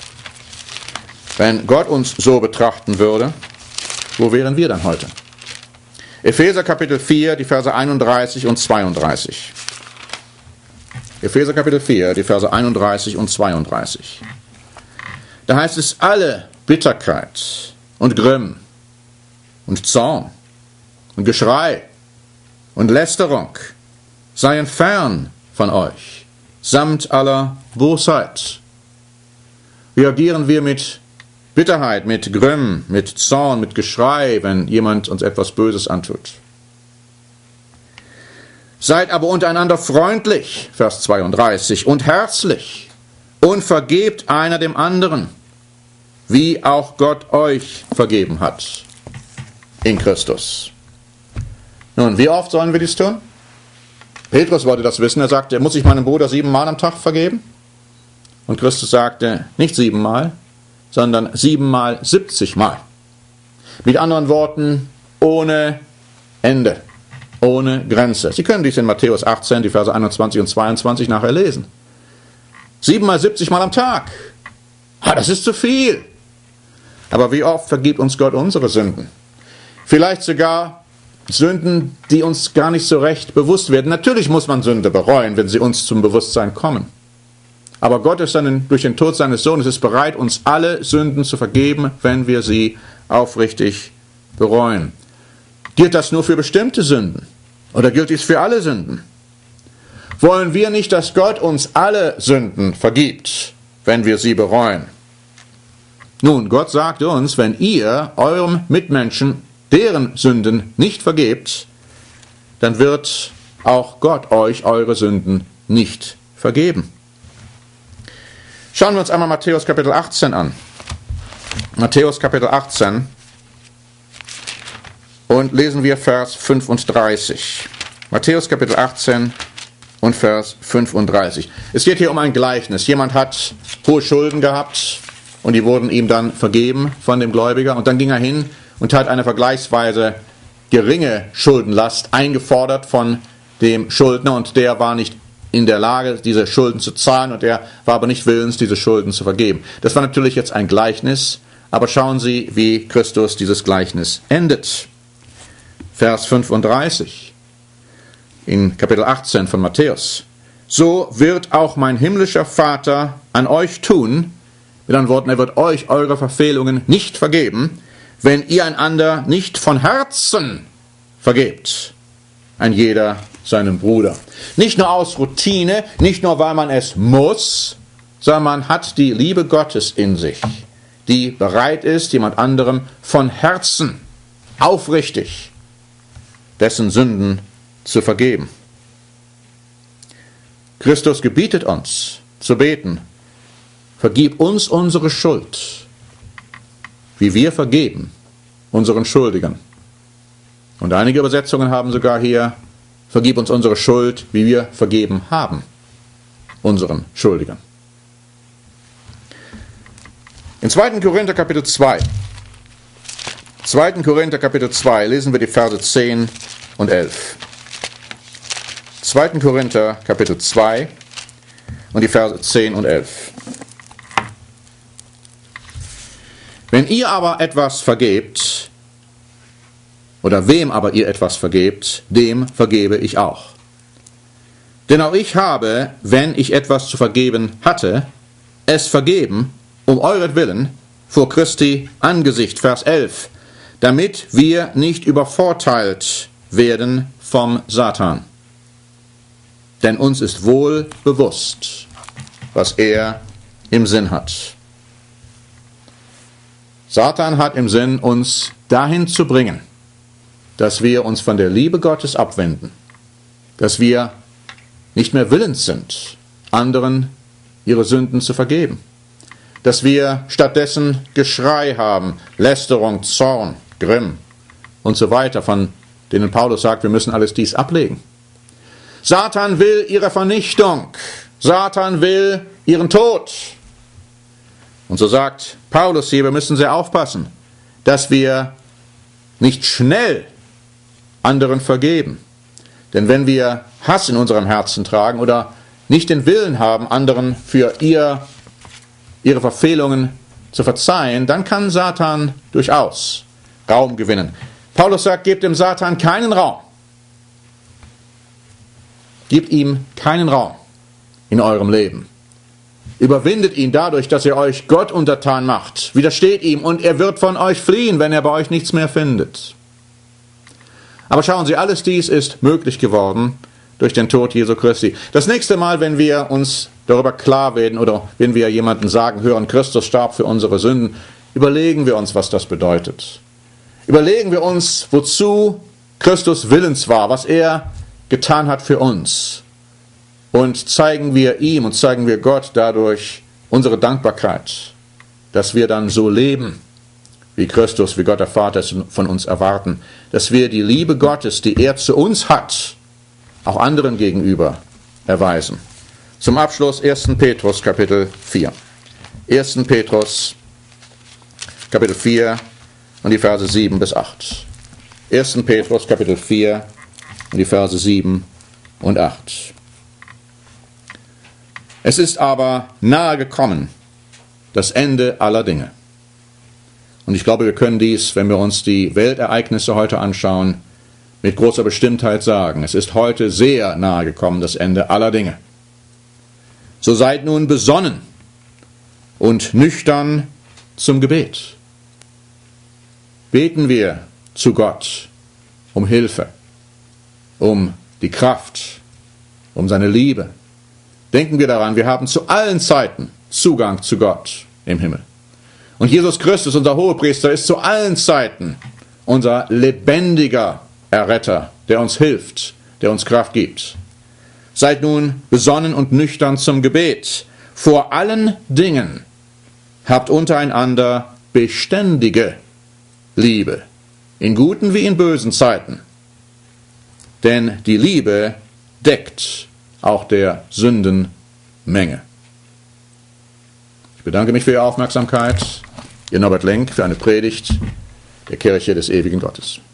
Wenn Gott uns so betrachten würde, wo wären wir dann heute? Epheser, Kapitel vier, die Verse einunddreißig und zweiunddreißig. Epheser, Kapitel vier, die Verse einunddreißig und zweiunddreißig. Da heißt es, alle Bitterkeit und Grimm und Zorn und Geschrei und Lästerung seien fern von euch, samt aller Bosheit. Reagieren wir mit Bitterheit, mit Grimm, mit Zorn, mit Geschrei, wenn jemand uns etwas Böses antut. Seid aber untereinander freundlich, Vers zweiunddreißig, und herzlich und vergebt einer dem anderen, wie auch Gott euch vergeben hat in Christus. Nun, wie oft sollen wir dies tun? Petrus wollte das wissen. Er sagte, muss ich meinem Bruder siebenmal am Tag vergeben? Und Christus sagte, nicht siebenmal, sondern siebenmal siebzigmal. Mit anderen Worten, ohne Ende, ohne Grenze. Sie können dies in Matthäus achtzehn, die Verse einundzwanzig und zweiundzwanzig nachher lesen. Siebenmal siebzigmal am Tag. Ah, das ist zu viel. Aber wie oft vergibt uns Gott unsere Sünden? Vielleicht sogar Sünden, die uns gar nicht so recht bewusst werden. Natürlich muss man Sünde bereuen, wenn sie uns zum Bewusstsein kommen. Aber Gott ist dann durch den Tod seines Sohnes ist bereit, uns alle Sünden zu vergeben, wenn wir sie aufrichtig bereuen. Gilt das nur für bestimmte Sünden? Oder gilt dies für alle Sünden? Wollen wir nicht, dass Gott uns alle Sünden vergibt, wenn wir sie bereuen? Nun, Gott sagt uns, wenn ihr eurem Mitmenschen deren Sünden nicht vergebt, dann wird auch Gott euch eure Sünden nicht vergeben. Schauen wir uns einmal Matthäus Kapitel achtzehn an. Matthäus Kapitel achtzehn und lesen wir Vers fünfunddreißig. Matthäus Kapitel achtzehn und Vers fünfunddreißig. Es geht hier um ein Gleichnis. Jemand hat hohe Schulden gehabt und die wurden ihm dann vergeben von dem Gläubiger. Und dann ging er hin und hat eine vergleichsweise geringe Schuldenlast eingefordert von dem Schuldner und der war nicht in der Lage, diese Schulden zu zahlen und er war aber nicht willens, diese Schulden zu vergeben. Das war natürlich jetzt ein Gleichnis, aber schauen Sie, wie Christus dieses Gleichnis endet. Vers fünfunddreißig in Kapitel achtzehn von Matthäus. So wird auch mein himmlischer Vater an euch tun, mit anderen Worten, er wird euch eure Verfehlungen nicht vergeben, wenn ihr einander nicht von Herzen vergebt, ein jeder seinem Bruder. Nicht nur aus Routine, nicht nur, weil man es muss, sondern man hat die Liebe Gottes in sich, die bereit ist, jemand anderem von Herzen, aufrichtig, dessen Sünden zu vergeben. Christus gebietet uns zu beten, vergib uns unsere Schuld, wie wir vergeben unseren Schuldigern. Und einige Übersetzungen haben sogar hier, vergib uns unsere Schuld, wie wir vergeben haben unseren Schuldigern. In zweiten Korinther Kapitel zwei, zweiten Korinther Kapitel zwei lesen wir die Verse zehn und elf. zweiten Korinther Kapitel zwei und die Verse zehn und elf. Wenn ihr aber etwas vergebt, oder wem aber ihr etwas vergebt, dem vergebe ich auch. Denn auch ich habe, wenn ich etwas zu vergeben hatte, es vergeben, um euretwillen, vor Christi Angesicht, Vers elf, damit wir nicht übervorteilt werden vom Satan. Denn uns ist wohl bewusst, was er im Sinn hat. Satan hat im Sinn, uns dahin zu bringen, dass wir uns von der Liebe Gottes abwenden, dass wir nicht mehr willens sind, anderen ihre Sünden zu vergeben, dass wir stattdessen Geschrei haben, Lästerung, Zorn, Grimm und so weiter, von denen Paulus sagt, wir müssen alles dies ablegen. Satan will ihre Vernichtung, Satan will ihren Tod. Und so sagt Paulus hier, wir müssen sehr aufpassen, dass wir nicht schnell anderen vergeben. Denn wenn wir Hass in unserem Herzen tragen oder nicht den Willen haben, anderen für ihr, ihre Verfehlungen zu verzeihen, dann kann Satan durchaus Raum gewinnen. Paulus sagt, gebt dem Satan keinen Raum. Gebt ihm keinen Raum in eurem Leben. Überwindet ihn dadurch, dass ihr euch Gott untertan macht. Widersteht ihm und er wird von euch fliehen, wenn er bei euch nichts mehr findet. Aber schauen Sie, alles dies ist möglich geworden durch den Tod Jesu Christi. Das nächste Mal, wenn wir uns darüber klar werden oder wenn wir jemanden sagen hören, Christus starb für unsere Sünden, überlegen wir uns, was das bedeutet. Überlegen wir uns, wozu Christus willens war, was er getan hat für uns. Und zeigen wir ihm und zeigen wir Gott dadurch unsere Dankbarkeit dass wir dann so leben, wie Christus, wie Gott der Vater es von uns erwarten, dass wir die Liebe Gottes, die er zu uns hat, auch anderen gegenüber erweisen. Zum Abschluss ersten Petrus Kapitel vier. ersten Petrus Kapitel vier und die Verse sieben bis acht. ersten Petrus Kapitel vier und die Verse sieben und acht. Es ist aber nahe gekommen, das Ende aller Dinge. Und ich glaube, wir können dies, wenn wir uns die Weltereignisse heute anschauen, mit großer Bestimmtheit sagen. Es ist heute sehr nahe gekommen, das Ende aller Dinge. So seid nun besonnen und nüchtern zum Gebet. Beten wir zu Gott um Hilfe, um die Kraft, um seine Liebe. Denken wir daran, wir haben zu allen Zeiten Zugang zu Gott im Himmel. Und Jesus Christus, unser Hohepriester, ist zu allen Zeiten unser lebendiger Erretter, der uns hilft, der uns Kraft gibt. Seid nun besonnen und nüchtern zum Gebet. Vor allen Dingen habt untereinander beständige Liebe, in guten wie in bösen Zeiten. Denn die Liebe deckt auch der Sündenmenge. Ich bedanke mich für Ihre Aufmerksamkeit. Ihr Norbert Lenk für eine Predigt der Kirche des ewigen Gottes.